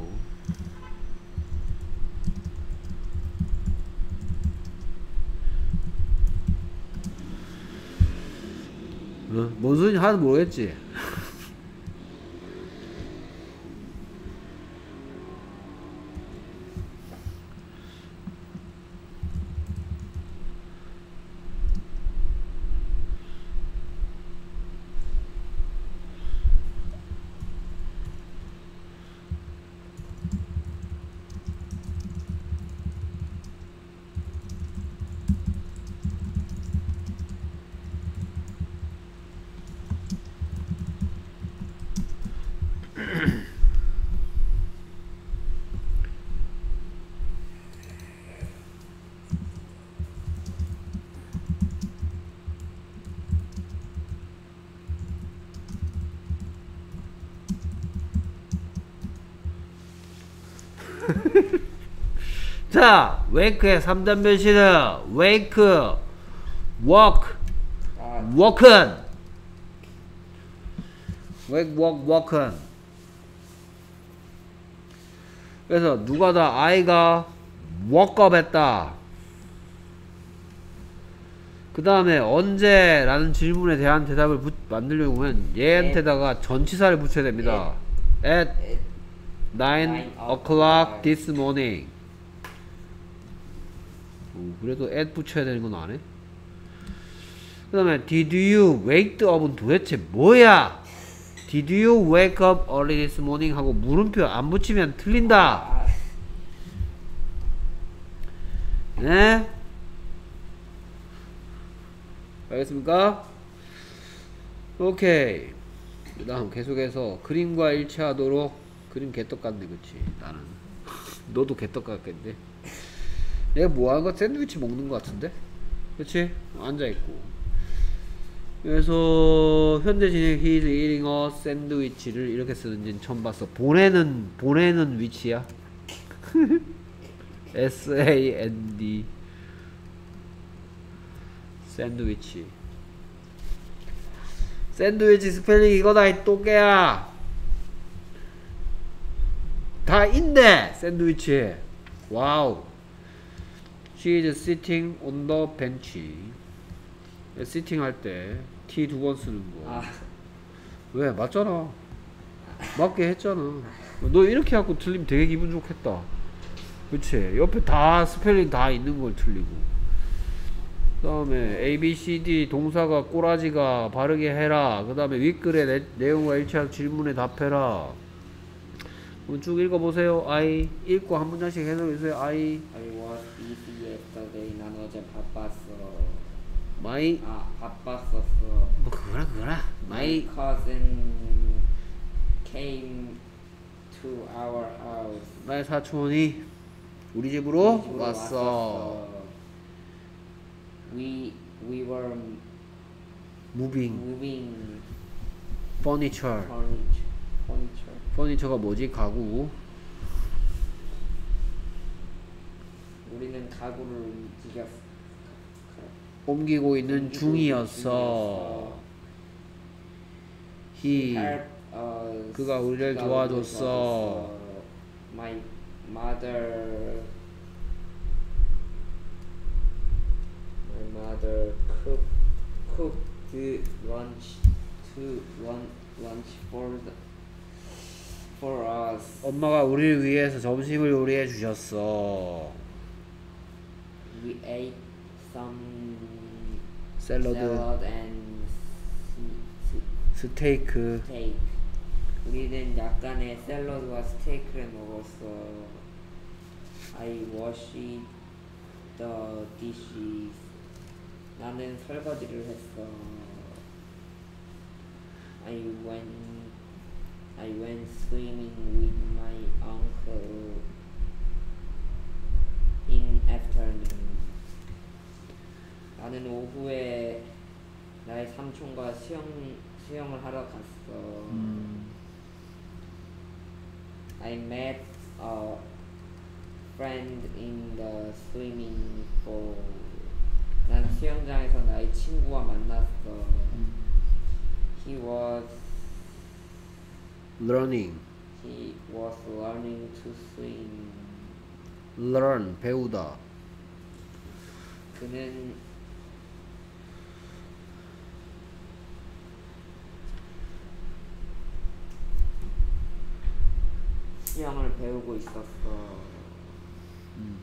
어? 뭔 소리인지 하나도 모르겠지? 자, wake의 삼 단 변신은 wake, walk, 아, walk은 wake, walk, walk은 그래서 누가 다 I가 walk up 했다. 그 다음에 언제 라는 질문에 대한 대답을 부, 만들려고 하면 얘한테다가 전치사를 붙여야 됩니다. at nine o'clock this morning. 오, 그래도 at 붙여야 되는 건 안 해? 그 다음에 did you wake up은 도대체 뭐야? Did you wake up early this morning? 하고 물음표 안 붙이면 틀린다. 네? 알겠습니까? 오케이. 그 다음 계속해서 그림과 일치하도록. 그림 개떡 같네, 그치? 나는 너도 개떡 같겠네. 얘가 뭐하는 거? 샌드위치 먹는 거 같은데? 그치? 앉아있고. 그래서 현재 진행 he's eating a 샌드위치를 이렇게 쓰는지는 처음 봤어. 보내는 보내는 위치야. S A N D 샌드위치. 샌드위치 스펠링 이거다 이 또깨야. 다 있네 샌드위치. 와우. She is sitting on the bench. 시팅 할 때 T 두 번 쓰는 거. 아, 왜? 맞잖아. 맞게 했잖아. 너 이렇게 하고 틀리면 되게 기분 좋겠다. 그치? 옆에 다 스펠링 다 있는 걸 틀리고. 그 다음에 A, B, C, D 동사가 꼬라지가 바르게 해라. 그 다음에 윗글의 내, 내용과 일치한 질문에 답해라. 그럼 쭉 읽어보세요. I 읽고 한 문장씩 해석해주세요. I I was busy yesterday. 난 어제 바빴어. My 아, 바빴었어. 뭐 그거라 그거라. My My cousin came to our house. 나의 사촌이 우리 집으로 집으로 왔어. 왔었어. We we were Moving moving furniture. furniture. furniture. 퍼니처가 뭐지? 가구. 우리는 가구를 움직였. 옮기고 있는 중이었어. He helped us. 그가 우리를 그가 도와줬어. My mother. My mother cooked cooked lunch to lunch lunch for the, for us. 엄마가 우리를 위해서 점심을 요리해 주셨어. We ate some 샐러드, salad and s- s- 스테이크. steak. 우리는 약간의 샐러드와 스테이크를 먹었어. I washed the dishes. 나는 설거지를 했어. I went I went swimming with my uncle in afternoon. 나는 오후에 나의 삼촌과 수영 수영을 하러 갔어. 음, I met a friend in the swimming pool. 난 수영장에서 나의 친구와 만났어. He was learning, he was learning to swim. learn 배우다. 그는 수영을 배우고 있었어. 음.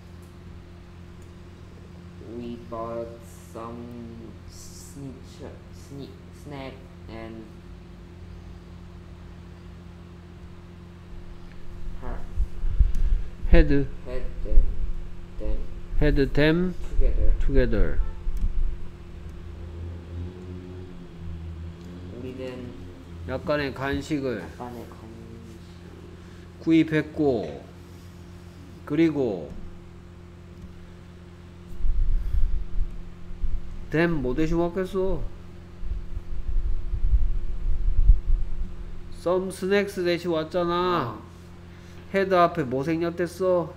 We bought some snitch, sni, snack and her had had them, them had them together. together. 우리는 약간의 간식을 약간의 간식 구입했고, 그리고 them 뭐 대신 왔겠어? some snacks 대신 왔잖아. 어. 헤드 앞에 뭐 생략됐어?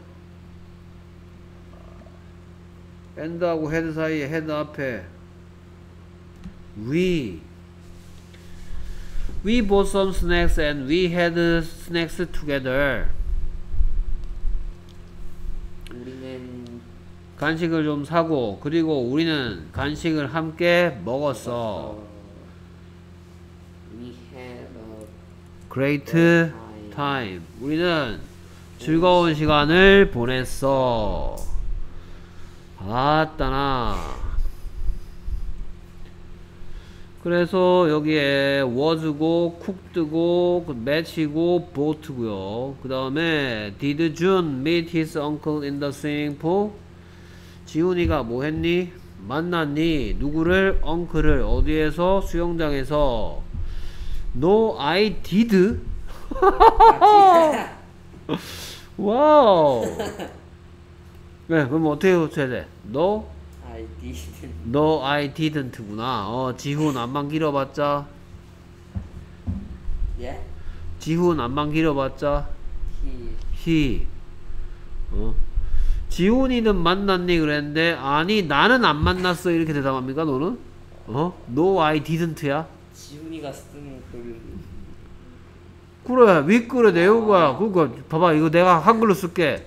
엔드하고 헤드 사이에 헤드 앞에 we we bought some snacks and we had snacks together. 우리는 간식을 좀 사고 그리고 우리는 간식을 함께 먹었어. 먹었어. We had a Great time. time. 우리는 즐거운 시간을 보냈어. 아따나. 그래서 여기에 was고 cooked고 match고 bought고요. 그 다음에 did June meet his uncle in the swimming pool? 지훈이가 뭐 했니? 만났니? 누구를? uncle를 어디에서? 수영장에서. No, I did. 와우. 네, 그럼 어떻게 고쳐야 돼? No? I didn't. No, I didn't구나. 어, 지훈 안만 길어봤자? Yeah. 지훈 안만 길어봤자? He. He. 어. 지훈이는 만났니 그랬는데 아니 나는 안 만났어 이렇게 대답합니까 너는? 어? No, I didn't야? 지훈이가 쓴 글은 그래 윗글에 내용가 그러니까 봐봐 이거 내가 한글로 쓸게.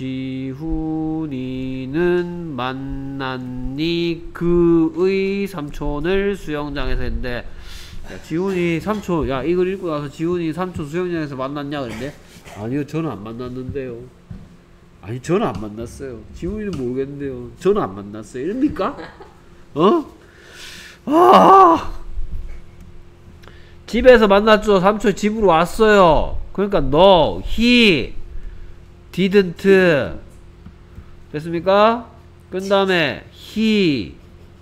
지훈이는 만났니 그의 삼촌을 수영장에서 했는데 야, 지훈이 삼촌 야 이걸 읽고 나서 지훈이 삼촌 수영장에서 만났냐 그랬는데 아니요 저는 안 만났는데요. 아니 저는 안 만났어요. 지훈이는 모르겠는데요. 저는 안 만났어요. 이럽니까? 어? 아 집에서 만났죠. 삼촌 집으로 왔어요. 그러니까 no, he didn't 됐습니까? 그 다음에 he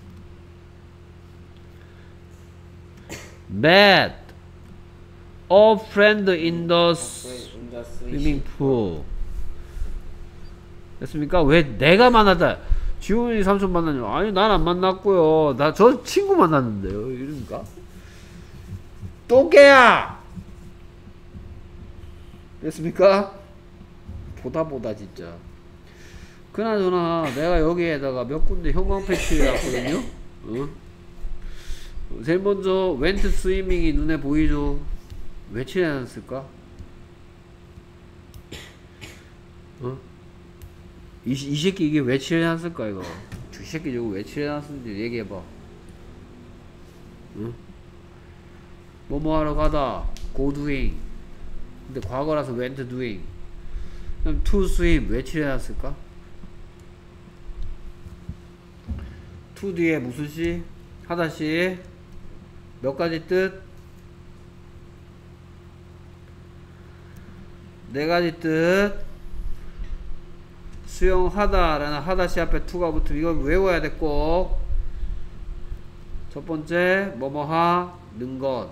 met a friend in the in the swimming pool 됐습니까? 왜 내가 만났다 지훈이 삼촌 만나냐 아니 난 안 만났고요 나 저 친구 만났는데요 이러니까 또개야 됐습니까? 보다 보다 진짜 그나저나 내가 여기에다가 몇 군데 형광 패치를 놨거든요. 어? 제일 먼저 went swimming이 눈에 보이죠? 왜 칠해놨을까? 어? 이, 이 새끼 이게 왜 칠해놨을까 이거? 저 새끼 저거 왜 칠해놨는지 얘기해봐. 어? 뭐뭐 하러 가다 go doing 근데 과거라서 went doing 그럼 to swim 왜 칠해놨을까? to 뒤에 무슨 시? 하다시 몇 가지 뜻? 네 가지 뜻 수영하다 라는 하다시 앞에 to가 붙으면 이걸 외워야 돼 꼭. 첫 번째 뭐뭐 하는 것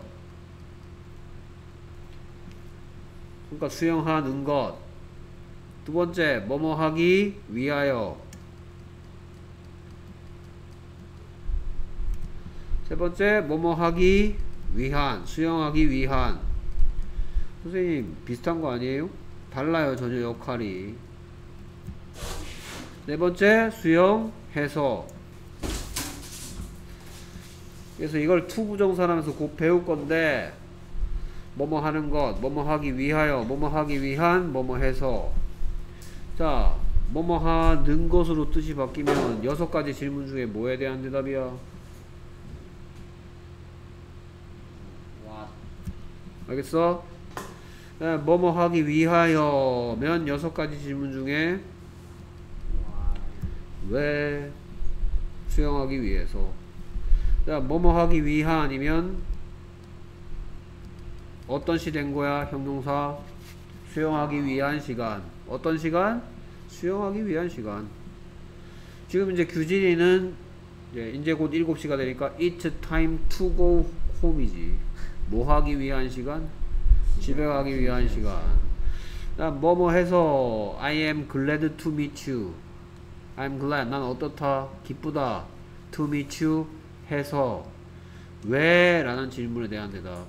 그러니까 수영하는 것. 두 번째 뭐뭐 하기 위하여. 세 번째 뭐뭐 하기 위한 수영하기 위한. 선생님 비슷한 거 아니에요? 달라요 전혀 역할이. 네 번째 수영해서. 그래서 이걸 to 부정사라면서 곧 배울 건데 뭐뭐 하는 것, 뭐뭐 하기 위하여, 뭐뭐 하기 위한, 뭐뭐 해서. 자, 뭐뭐 하는 것으로 뜻이 바뀌면 여섯 가지 질문 중에 뭐에 대한 대답이야? What? 알겠어? 네, 뭐뭐 하기 위하여면 여섯 가지 질문 중에 왜 수영하기 위해서. 자, 뭐뭐 하기 위한이면 어떤 시 된 거야? 형용사 수영하기 위한 시간. 어떤 시간? 수영하기 위한 시간. 지금 이제 규진이는 이제, 이제 곧 일곱 시가 되니까 It's time to go home이지. 뭐 하기 위한 시간? 집에 가기 위한 시간. 난 뭐뭐 해서 I am glad to meet you. I'm glad. 난 어떻다? 기쁘다. to meet you 해서 왜? 라는 질문에 대한 대답.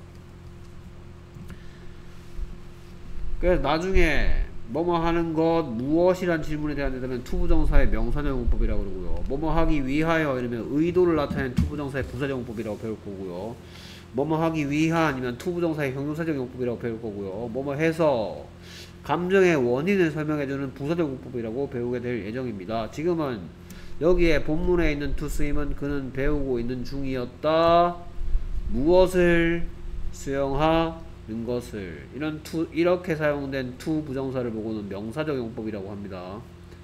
그래서 나중에 뭐뭐 하는 것 무엇이란 질문에 대한 대답은 투부정사의 명사정용법이라고 그러고요. 뭐뭐 하기 위하여 이러면 의도를 나타내는 투부정사의 부사정용법이라고 배울 거고요. 뭐뭐 하기 위한 아니면 투부정사의 형용사정용법이라고 배울 거고요. 뭐뭐 해서 감정의 원인을 설명해주는 부사정용법이라고 배우게 될 예정입니다. 지금은 여기에 본문에 있는 to swim은 그는 배우고 있는 중이었다. 무엇을? 수영하는 것을. 이런 to, 이렇게 사용된 to 부정사를 보고는 명사적 용법이라고 합니다.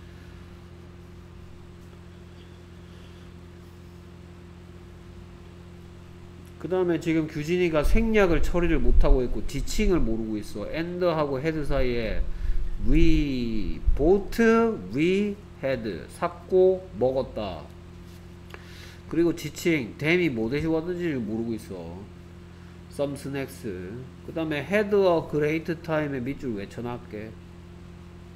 그 다음에 지금 규진이가 생략을 처리를 못하고 있고 지칭을 모르고 있어. and하고 had 사이에 we bought, we had 샀고 먹었다. 그리고 지칭 them이 뭐 대시고 왔는지를 모르고 있어. some snacks. 그 다음에 had a great time의 밑줄 외쳐놨게.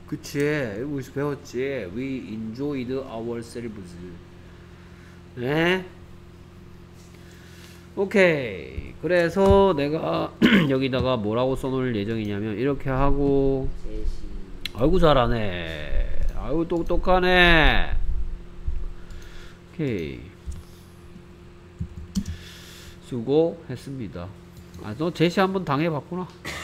그치. 여기서 배웠지. We enjoyed ourselves. 네? 오케이. 그래서 내가 여기다가 뭐라고 써놓을 예정이냐면 이렇게 하고. 제시. 아이고 잘하네. 아이고 똑똑하네. 오케이. 수고했습니다. 아, 너 제시 한번 당해봤구나.